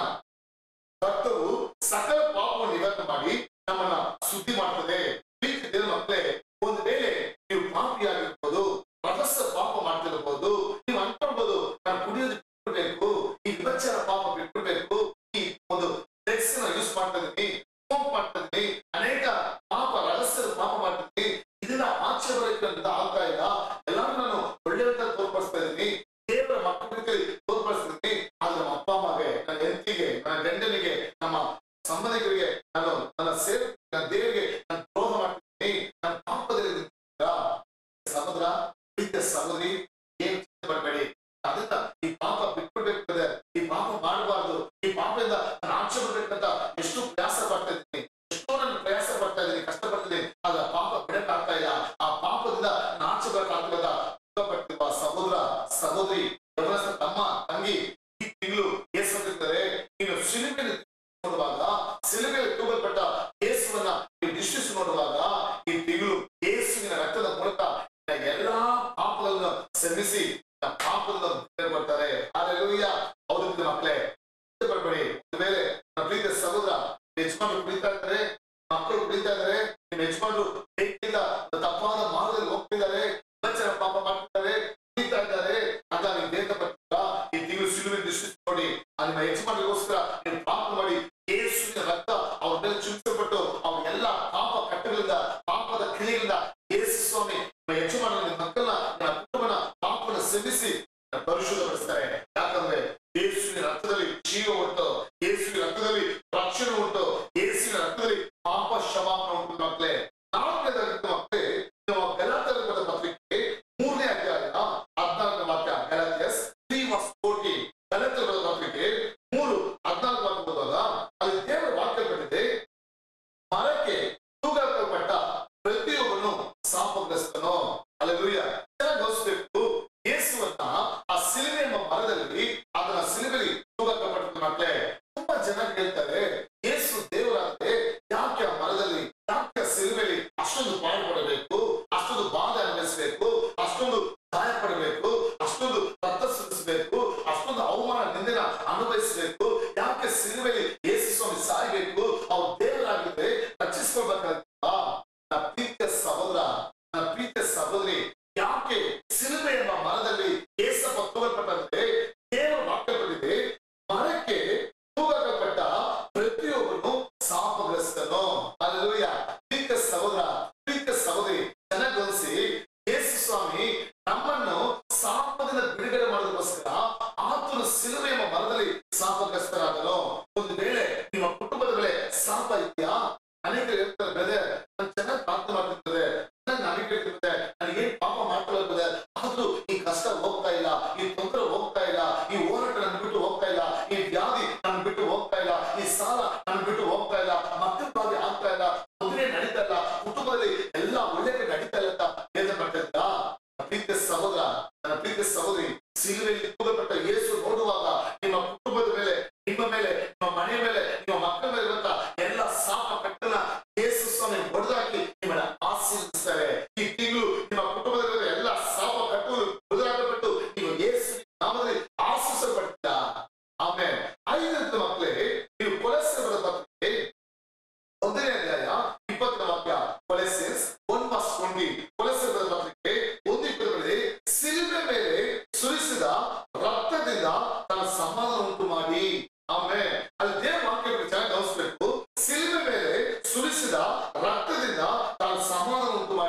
ರಕ್ತವು ಸಕಲ ಪಾಪವನ್ನು ನಿವಾರಣೆ ಮಾಡಿ ನಮ್ಮನ್ನ ಶುದ್ಧಿ ಮಾಡ್ತದೆ. ಪ್ರೀತಿಯ ಮಕ್ಕಳೇ, ಒಂದು ವೇಳೆ ನೀವು ಪಾಪಿಯಾಗಿರ್ಬೋದು, ರಹಸ್ಯ ಪಾಪ ಮಾಡ್ತಿರ್ಬೋದು, ನೀವು ಅನ್ಕೊಳ್ಬೋದು ನಾನು ಕುಡಿಯೋದು ಬಿಟ್ಬಿಡ್ಬೇಕು, ಈ ವಿಭಜನ ಪಾಪ ಬಿಟ್ಬಿಡ್ಬೇಕು, ಈ ಒಂದು ಡ್ರಗ್ಸ್ ಯೂಸ್ ಮಾಡ್ತಾ ಇದೀನಿ, ಸ್ಮೋಕ್ ಮಾಡ್ತಾ ಇದೀನಿ, ಅನೇಕ ಪಾಪ ರಹಸ್ಯದ ಪಾಪ ಮಾಡ್ತಿದ್ದೀನಿ, ಇದನ್ನ ಆಚೆ ಬರೋಕ್ಕಿಂತ ಆಗ್ತಾ ಇಲ್ಲ, ಎಲ್ಲಾರು ನಾನು ಒಳ್ಳೆಯಂತ ತೋರ್ಪಡಿಸ್ತಾ ಇದ್ದೀನಿ, ದೇವರ ಮಕ್ಕಳಿಗೆ ತೋರ್ಪಡಿಸ್ತೀನಿ. ಆದ್ರೆ ನಮ್ಮ ಅಪ್ಪ ಅಮ್ಮಗೆ, ನನ್ನ ಹೆಂಡತಿಗೆ, ನನ್ನ ಗಂಡನಿಗೆ, ನಮ್ಮ ಸಂಬಂಧಿಕರಿಗೆ ನಾನು ನನ್ನ ನನ್ನ ದೇವರಿಗೆ ನಾನು ದ್ರೋಹ ಮಾಡ್ತಿದ್ದೀನಿ, ನನ್ನ ಪಾಪದಲ್ಲಿ ಸಮುದ್ರ ಪ್ರೀತಿಯ ಸಹೋದರಿ, ಏನ್ ಬರಬೇಡಿ, ಅದನ್ನ ಈ ಪಾಪ ಬಿಟ್ಬಿಡ್ಬೇಕಾದ್ರೆ, ಈ ಪಾಪ ಮಾಡಬಾರ್ದು, ಈ ಪಾಪದಿಂದ ನಾನು ಆಚೆ ಬರ್ಬೇಕಂತ ಎಷ್ಟು ಪ್ರಯಾಸ ಪಡ್ತಾ ಇದ್ದೀನಿ, ಎಷ್ಟೋ ನಾನು ಪ್ರಯಾಸ ಪಡ್ತಾ ಇದ್ದೀನಿ, ಕಷ್ಟಪಡ್ತೀನಿ, ಆಗ ಪಾಪ ಬಿಡಕ್ಕಾಗ್ತಾ ಇಲ್ಲ, ಆ ಪಾಪದಿಂದ ನಾನು ಆಚೆ ಬರಕ್ಕಾಗ್ತಿಲ್ಲ. ಪಡ್ತಿರುವ ಸಹೋದರ ಸಹೋದರಿ, ಗಮನಿಸಿದ ತಮ್ಮ ತಂಗಿ, ಈ ತಿಂಗಳು ಏರ್ಸಂದಿರ್ತಾರೆ. ನೀನು ಸಿಲುಬೆಯಲ್ಲಿ ನೋಡುವಾಗ, ಸಿಲುಬೆಯಲ್ಲಿ ತೂಗಲ್ಪಟ್ಟ ಯೇಸುವನ್ನ ನೀವು ದೃಷ್ಟಿಸಿ ನೋಡುವಾಗ, ಈ ತಿಂಗಳು ಯೇಸುವಿನ ರಕ್ತದ ಮೂಲಕ ಎಲ್ಲಾ ಪಾಪಗಳನ್ನು ಶ್ರಮಿಸಿ ಪಾಪದಿಂದ ಬರ್ತಾರೆ. ಹಲ್ಲೆಲೂಯಾ. ಹೌದು ಮಕ್ಕಳೇ, ಬರಬೇಡಿ. ಒಂದು ವೇಳೆ ನಮ್ಮ ಪ್ರೀತಿಯ ಸಹೋದರ ಯಜಮಾನರು ಕುಡಿತಾ ಇದ್ದಾರೆ, ಮಕ್ಕಳು ಕುಡಿತಾ ಇದ್ದಾರೆ, ನಿಮ್ಮ ಯಜಮಾನರು ತಪ್ಪಾದ ಮಾರ್ಗದಲ್ಲಿ ಹೋಗ್ತಿದ್ದಾರೆ, ವಿಭಜನ ಪಾಪ ಮಾಡ್ತಿದ್ದಾರೆ, ಕುಡಿತಾ ಇದ್ದಾರೆ ಅಂತ ನೀವು ಬೇಗ ಬರ್ತೀರಾ, ಈ ತಿಂಗಳು ಸಿಲುಬೆಯನ್ನು ದೃಷ್ಟಿಸಿ ನೋಡಿ. ನಿಮ್ಮ ಯಜಮಾನರಿಗೋಸ್ಕರ ನೀವು ಪ್ರಾರ್ಥನೆ ಮಾಡಿ, ಯೇಸುವಿನ ರಕ್ತ ಅವ್ರ ಮೇಲೆ ಚಿಂತಿಸಲ್ಪಟ್ಟು ಅವ್ರ ಎಲ್ಲ ಪಾಪ ಕಟ್ಟಗಳಿಂದ, ಪಾಪದ ಕ್ರಿಯೆಗಳಿಂದ ಯೇಸು ಸ್ವಾಮಿ ನಿಮ್ಮ ಯಜಮಾನ, ನಿಮ್ಮ ಮಕ್ಕಳನ್ನ, ನಿಮ್ಮ ಕುಟುಂಬನ ಪಾಪವನ್ನು ಶ್ರಮಿಸಿ ಪರಿಶುದ್ಧಪಡಿಸ್ತಾರೆ. ಯಾಕಂದ್ರೆ ಯೇಸುವಿನ ರಕ್ತದಲ್ಲಿ ಜೀವ ಉಂಟು, ಯೇಸುವಿನ ರಕ್ತದಲ್ಲಿ ರಕ್ಷಣೆ ಉಂಟು, ಯೇಸುವಿನ ರಕ್ತದಲ್ಲಿ ಪಾಪ ಕ್ಷಮಾಪಣೆ ಉಂಟು. ಮಕ್ಕಳೇ, ನಾಲ್ಕನೇದಾಗಿ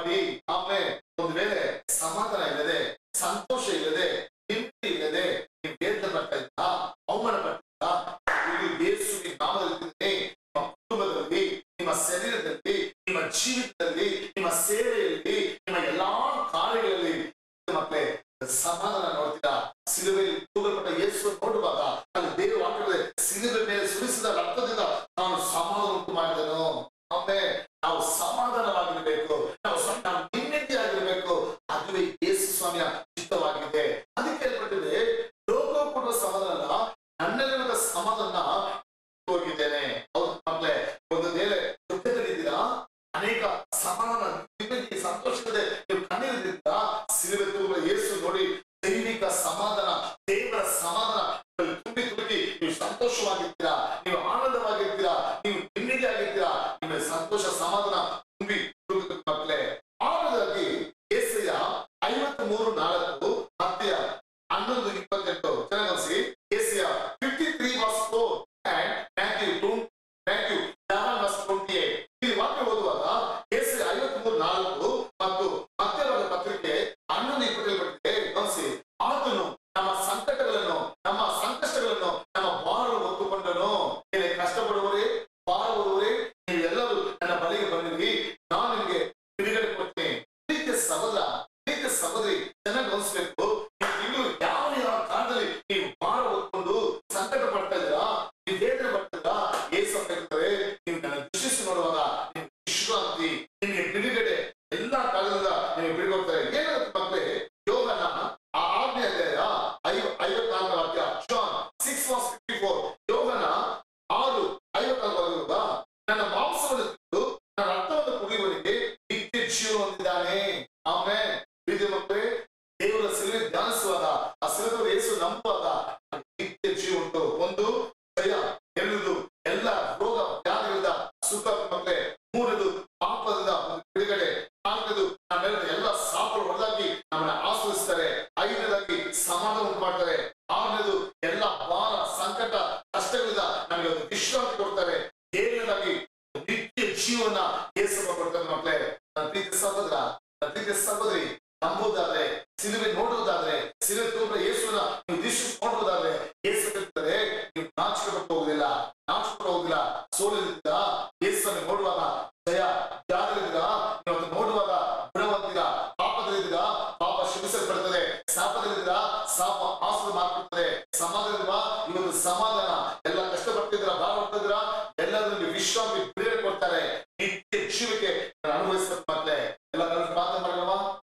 ಮಾಡಿ ಆಮೇಲೆ ಒಂದು ವೇಳೆ ಸಮಾಧಾನ ಇಲ್ಲದೆ, ಸಂತೋಷ ಇಲ್ಲದೆ, ನೆಮ್ಮದಿ ಇಲ್ಲದೆ ನೀವು ವೇದನೆ ಬರ್ತಾ ಇದ್ದ, ಅವಮಾನ ಬರ್ತಾ ಯೇಸುವಿನ ನಾಮದಲ್ಲಿ ನಿಮ್ಮ ಕುಟುಂಬದಲ್ಲಿ, ನಿಮ್ಮ ಶರೀರದಲ್ಲಿ, ನಿಮ್ಮ ಜೀವಿತದಲ್ಲಿ, ನಿಮ್ಮ ಸೇವೆಯಲ್ಲಿ, ನಿಮ್ಮ ಎಲ್ಲಾ ಕಾರ್ಯಗಳಲ್ಲಿ ಮಕ್ಕಳೇ ಸಮಾಧಾನ ನೋಡ್ತೀರಾ. ಸಿಲುಬೆಯಲ್ಲಿ ತೂಗಲ್ಪಟ್ಟ ಯೇಸು ನೋಡುವಾಗ ಅಲ್ಲಿ ದೇವರು ವಾಕ್ಯದಲ್ಲಿ ಸಿಲುಬೆ ಮೇಲೆ ಸುರಿಸಿದ ರಕ್ತದಿಂದ ನಾನು ಸಮಾಧಾನ ಉಂಟು ಮಾಡಿದನು. ಆಮೇಲೆ ನಾವು ಸಮಾಧಾನವಾಗಿರ್ಬೇಕು, ನಾವು ನೆಮ್ಮದಿಯಾಗಿರ್ಬೇಕು. ಅದುವೇ ಯೇಸು ಸ್ವಾಮಿಯ ಚಿತ್ತವಾಗಿದೆ. ಅದಕ್ಕೆ ಹೇಳ್ಬಿಟ್ಟಿದೆ, ಲೋಕ ಕೊಡುವ ಸಮಾಧಾನ ನನ್ನಲ್ಲಿರುವ ಸಮಾಧಾನ ಹೋಗಿದ್ದೇನೆ. ಹೌದು ಮಕ್ಕಳೇ, ಒಂದು ವೇಳೆ ದುಃಖದಲ್ಲಿದ್ದೀರಾ, ಅನೇಕ ಸಮಾಧಾನ ನಿಮ್ಮಲ್ಲಿ ಸಂತೋಷವಿದೆ, ನೀವು ಕಣ್ಣೀರಿದ್ದೀರಾ, ಸಿಲುಬೆ ತೂಗುವ ಯೇಸು ನೋಡಿ ದೈವಿಕ ಸಮಾಧಾನ, ದೇವರ ಸಮಾಧಾನ ತುಂಬಿ ತುಳುಕಿ ನೀವು ಸಂತೋಷವಾಗಿರ್ತೀರಾ, ನೀವು ಆನಂದವಾಗಿರ್ತೀರಾ, ನೀವು ನೆಮ್ಮದಿಯಾಗಿರ್ತೀರಾ, ನಿಮ್ಮ ಸಂತೋಷ ಸಮಾಧಾನ ತುಂಬಿ ತುಳುಕುತ್ತೆ ಮಕ್ಕಳೇ. ಆನಂದವಾಗಿ ಯೆಶಾಯ 53:4 ಮತ್ತೆಯ 11:28 ಚೆನ್ನಾಗಿ ಯೆಶಾಯ 53:4 and Matthew 11:28 ಈ ವಾಕ್ಯ ಓದುವಾಗ ಯೆಶಾಯ 53:4 ಮತ್ತು ಮತ್ತೆಯ ಪತ್ರಿಕೆ 11:28 ಗಮನಿಸಿ. ಆತನು ನಮ್ಮ ಸಂಕಟಗಳನ್ನು, ನಮ್ಮ ಸಂಕಷ್ಟಗಳನ್ನು, ನಮ್ಮ ಭಾರವನ್ನು ಹೊತ್ತುಕೊಂಡನು. ಏನೇ ಕಷ್ಟಪಡುವವರೇ, ಭಾರ ಹೊರುವವರೇ, ನೀವೆಲ್ಲರೂ ನನ್ನ ಬಳಿಗೆ ಬಂದಿರಿ, ನಾನು ನಿಮಗೆ ಬಿಡುಗಡೆ ಕೊಡ್ತೇನೆ. ಪ್ರೀತಿಯ ಸಹೋದರ, ಪ್ರೀತಿಯ ಸಹೋದರಿ, ಚೆನ್ನಾಗಿ ಗಮನಿಸಬೇಕು. ನೀವು ಯಾವ ಯಾವ ಕಾಲದಲ್ಲಿ ನೀವು ಭಾರ ಹೊತ್ಕೊಂಡು ಸಂಕಟ ಪಡ್ತಾ ಇದ್ದೀರಾ, ನೀವು ವೇದನೆ ಪಡ್ತಿದ್ದೀರಾ, ಯೇಸು ಹೇಳ್ತಾರೆ ನೀವು ನನ್ನ ದೃಷ್ಟಿಸಿ ನೋಡುವಾಗ ನಿಮ್ಗೆ ವಿಶ್ರಾಂತಿ, ನಿಮಗೆ ಬಿಡುಗಡೆ ಎಲ್ಲಾ ಕಾಲದಿಂದ ನಿಮಗೆ ಬಿಡುಗಡೆ ಹೋಗ್ತಾರೆ. ಏನಾಗುತ್ತೆ ಮಕ್ಕಳೇ, ಯೋಗನ ಆ 6ನೇ ಅಧ್ಯಾಯ 54ನೇ ವಾಕ್ಯ, ಜಾನ್ 6:54 ಯೋಗನ 6:54 ನನ್ನ ಮಾಂಸವನ್ನು ತಿಂದು ನನ್ನ ರಕ್ತವನ್ನು ಕುಡಿಯುವವನಿಗೆ ನಿತ್ಯ ಜೀವ ಹೊಂದಿದ್ದಾನೆ. ಆಮೇಲೆ ಪ್ರೀತಿಯ ಮಕ್ಕಳೇ, ದೇವರ ಸಿಲುಬೆ ಧ್ಯಾನಿಸುವಾಗ, ಆ ಸಿಲುಬೆ ಯೇಸು ನಂಬುವಾಗ ನಿತ್ಯ ಜೀವ ಉಂಟು. ಒಂದು ಜಯ, ಎರಡದು ಎಲ್ಲ ರೋಗ ವ್ಯಾಧಿಗಳಿಂದ ಸುಖ ಮಕ್ಕಳೇ, ಮೂರದು ಪಾಪದಿಂದ ಬಿಡುಗಡೆ, ನಾಲ್ಕದು ನಾವೆಲ್ಲ ಎಲ್ಲ ಸಾಪಗಳು ಹೊರದಾಗಿ ನಮ್ಮನ್ನ ಆಶ್ರಯಿಸ್ತಾರೆ, ಐದನೇದಾಗಿ ಸಮಾಧಾನ ಉಂಟು ಮಾಡ್ತಾರೆ, ಆರನೇದು ಎಲ್ಲ ಭಾರ ಸಂಕಟ ಕಷ್ಟಗಳಿಂದ ನಮಗೆ ಒಂದು ವಿಶ್ರಾಂತಿ ಕೊಡ್ತಾರೆ, ಏಳನೇದಾಗಿ ನಿತ್ಯ ಜೀವನ ಯೇಸು ಕೊಡ್ತಾರೆ. ಮಕ್ಕಳೇ, ನನ್ನ ಪ್ರೀತಿ ಸಹೋದರ, ನನ್ನ ಪ್ರೀತಿ ಸಹೋದರಿ, ನಂಬುವುದಾದ್ರೆ, ಸಿಲುಬೆ ನೋಡುವುದಾದ್ರೆ, ಸಿಲುಬೆ ತೂಗುವ ಯೇಸುವಿನ ನೀವು ದೃಷ್ಟಿಸಿ ನೋಡುವುದಾದ್ರೆ ಯೇಸು ಹೇಳ್ತಾರೆ ನೀವು ನಾಚಿಕೆಪಟ್ಟು ಹೋಗುದಿಲ್ಲ, ನಾಚಿಕೊಂಡು ಹೋಗುದಿಲ್ಲ. ಸೋಲಿದ್ದ ಯೇಸನ್ನು ನೋಡುವಾಗ ಜಯ, ಜಾಗರಿದ್ದೀರಾ, ನೀವು ನೋಡುವಾಗ ಗುಣವಂತೀರಾ, ಪಾಪದಲ್ಲಿದ್ದೀರಾ, ಪಾಪ ಕ್ಷಮಿಸಲ್ಪಡುತ್ತದೆ, ಶಾಪದಲ್ಲಿದ್ದೀರಾ, ಶಾಪ ಆಶ್ರಯ ಮಾಡ್ಕೊಡ್ತದೆ, ಸಮಾಧಾನ ಇವತ್ತು ಸಮಾಧಾನ, ಎಲ್ಲ ಕಷ್ಟಪಡ್ತಿದ್ದೀರಾ, ಭಾರ ಹೊಡ್ತಿದ್ದೀರಾ, ಎಲ್ಲರೂ ವಿಶ್ರಾಂತಿ ಬಿಡುಗಡೆ ಕೊಡ್ತಾರೆ, ನಿತ್ಯ ಜೀವಕ್ಕೆ ಅನುಭವಿಸ್ಬೇಕು. ಮತ್ತೆ ಎಲ್ಲ ಪ್ರಾರ್ಥನೆ ಮಾಡಲ್ವಾ,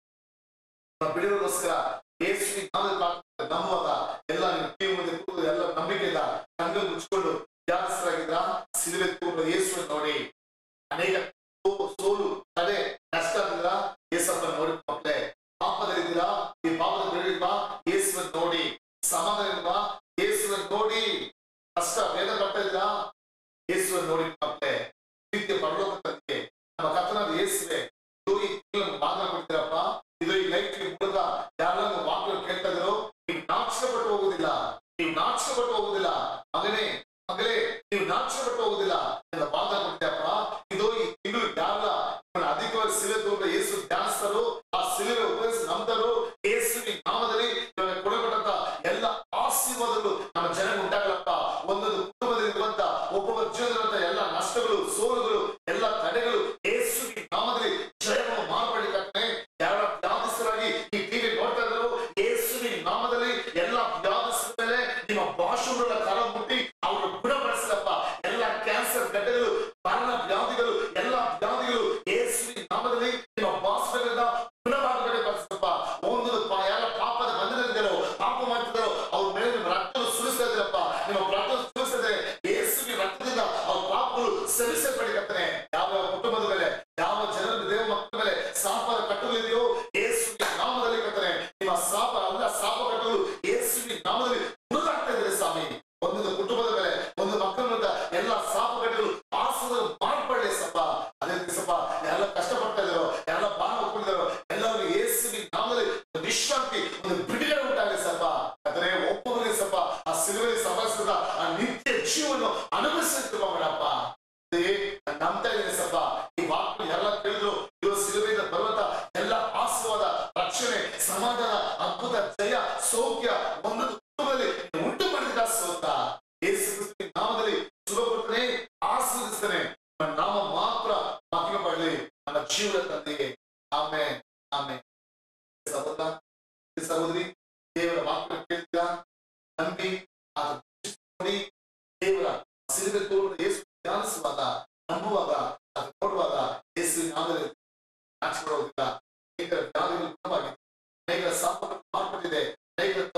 ಬಿಡುಗಡೆಗೋಸ್ಕರ ಯೇಸುವಿನ ನಾಮದಲ್ಲಿ ನಂಬುವಾಗ ಎಲ್ಲ ನಿಮ್ಮ ಮುಂದೆ ಕೂತು ಎಲ್ಲ ನಂಬಿಕೆಯಿಂದ ಕಣ್ಣು ಮುಚ್ಚಿಕೊಂಡು ಜಾಗೃತರಾಗಿದ್ರ ಸಿಲುಬೆ ತೂಗುವ ಯೇಸುವನ್ನು ನೋಡಿ. ಅನೇಕ ಸೋಲು, ತಡೆ, ಕಷ್ಟ ಆಗಿದ್ರ ಯೇಸಪ್ಪನ ನೋಡಿ ಮಕ್ಕಳೇ. ಪಾಪದಲ್ಲಿದ್ದೀರಾ, ಈ ಪಾಪದ ಬಿಡುಗಡೆ ಯೇಸುವನ್ನು ನೋಡಿ. ಸಮಾಧಾನ ಇಲ್ವಾ, ಯೇಸುವನ್ನು ನೋಡಿ. ಕಷ್ಟ ವೇದ ಪಡ್ತಾ ಇದ್ದೀರಾ, ಯೇಸುವನ್ನು ನೋಡಿ ಮಕ್ಕಳೇ. ಪ್ರೀತಿಯ ಪರಲೋಕ ತಂದೆ, ನಮ್ಮ ಕರ್ತನಾದ ಯೇಸುವೆ, ಇದು ಈ ತಿಂಗಳನ್ನು ಭಾಗ ಕೊಡ್ತೀರಪ್ಪ. ಇದು ಈ ಲೈಫ್ ಮೂಲಕ ಯಾರನ್ನು ವಾಕ್ಯ ಕೇಳ್ತಾ ಇದ್ರು, ನೀವು ನಾಚಿಕೆಪಟ್ಟು ಹೋಗುದಿಲ್ಲ, ನೀವು ನಾಚಿಕೆಪಟ್ಟು ಹೋಗುದಿಲ್ಲ ಮಗನೇ, ಮಗಳೇ, ನೀವು ನಾಚಿಕೆಪಟ್ಟು ಹೋಗುದಿಲ್ಲ ಎಲ್ಲ ಭಾಗ ಕೊಡ್ತೀರಪ್ಪ. ಇದು ಈ ತಿಂಗಳು ಯಾರ ಅಧಿಕವಾಗಿ ಸಿಲುಬೆ ತೂಗುವ ಯೇಸು ಧ್ಯಾನಿಸ್ತಾರೋ, ಆ ಸಿಲುಬೆ ಉಪಯೋಗಿಸಿ ನಂಬ್ತಾರೋ, ಯೇಸುವಿನ ನಾಮದಲ್ಲಿ ಕೊಡಲ್ಪಟ್ಟಂತ ಎಲ್ಲ ಆಶೀರ್ವಾದಗಳು ನಮ್ಮ ಜನಕ್ಕೆ ಉಂಟಾಗಲಪ್ಪ. ಒಂದೊಂದು ಕುಟುಂಬದಲ್ಲಿರುವಂತ ಒಬ್ಬೊಬ್ಬರ ಜೀವನದಂತ ಎಲ್ಲ ನಷ್ಟಗಳು, ಸೋಲುಗಳು, ಎಲ್ಲ ತಡೆಗಳು ಯೇಸುವಿನ ನಾಮದಲ್ಲಿ ಜಯವನ್ನು ಮಾರ್ಪಡಿಕಟ್ಟೆ. ಯಾರ ವ್ಯಾಧಿಸರಾಗಿ ಈ ಟಿವಿ ನೋಡ್ತಾ ಇದ್ರು, ಯೇಸುವಿನ ನಾಮದಲ್ಲಿ ಎಲ್ಲ ವ್ಯಾಧಿಸಿದ ಮೇಲೆ ನಿಮ್ಮ ಭಾಷೆಗಳ ಕರ ಮುಟ್ಟಿ ಅವರು ಗುಣಪಡಿಸಲಪ್ಪ. ಎಲ್ಲ ಕ್ಯಾನ್ಸರ್ ಗಡ್ಡೆಗಳು, ಮರಣ ವ್ಯಾಧಿಗಳು, ಎಲ್ಲ ವ್ಯಾಧಿಗಳು ಯೇಸುವಿನ ನಾಮದಲ್ಲಿ ನಿಮ್ಮ ತಂದೆಗೆ ಆಮೆ ಆಮೆ. ಸಹೋದರ ಸಹೋದರಿ, ದೇವರ ವಾಕ್ಯ ಕೇಳಿದ ನಂಬಿ ನೋಡಿ, ದೇವರ ಸಿಲುಬೆ ತೋರುವ ಯೇಸು ಧ್ಯಾನಿಸುವಾಗ, ನಂಬುವಾಗ, ಅದು ನೋಡುವಾಗ ಯೇಸುವಿನ ನಾಮದಲ್ಲಿ ನಾಚಿಕೊಳ್ಳುವುದಿಲ್ಲ. ಅನೇಕರ ವ್ಯಾಧಿಗಳು ಗುಣವಾಗಿದೆ, ಅನೇಕರ ಸಾಪಗಳು ಮಾರ್ಪಟ್ಟಿದೆ, ಅನೇಕರ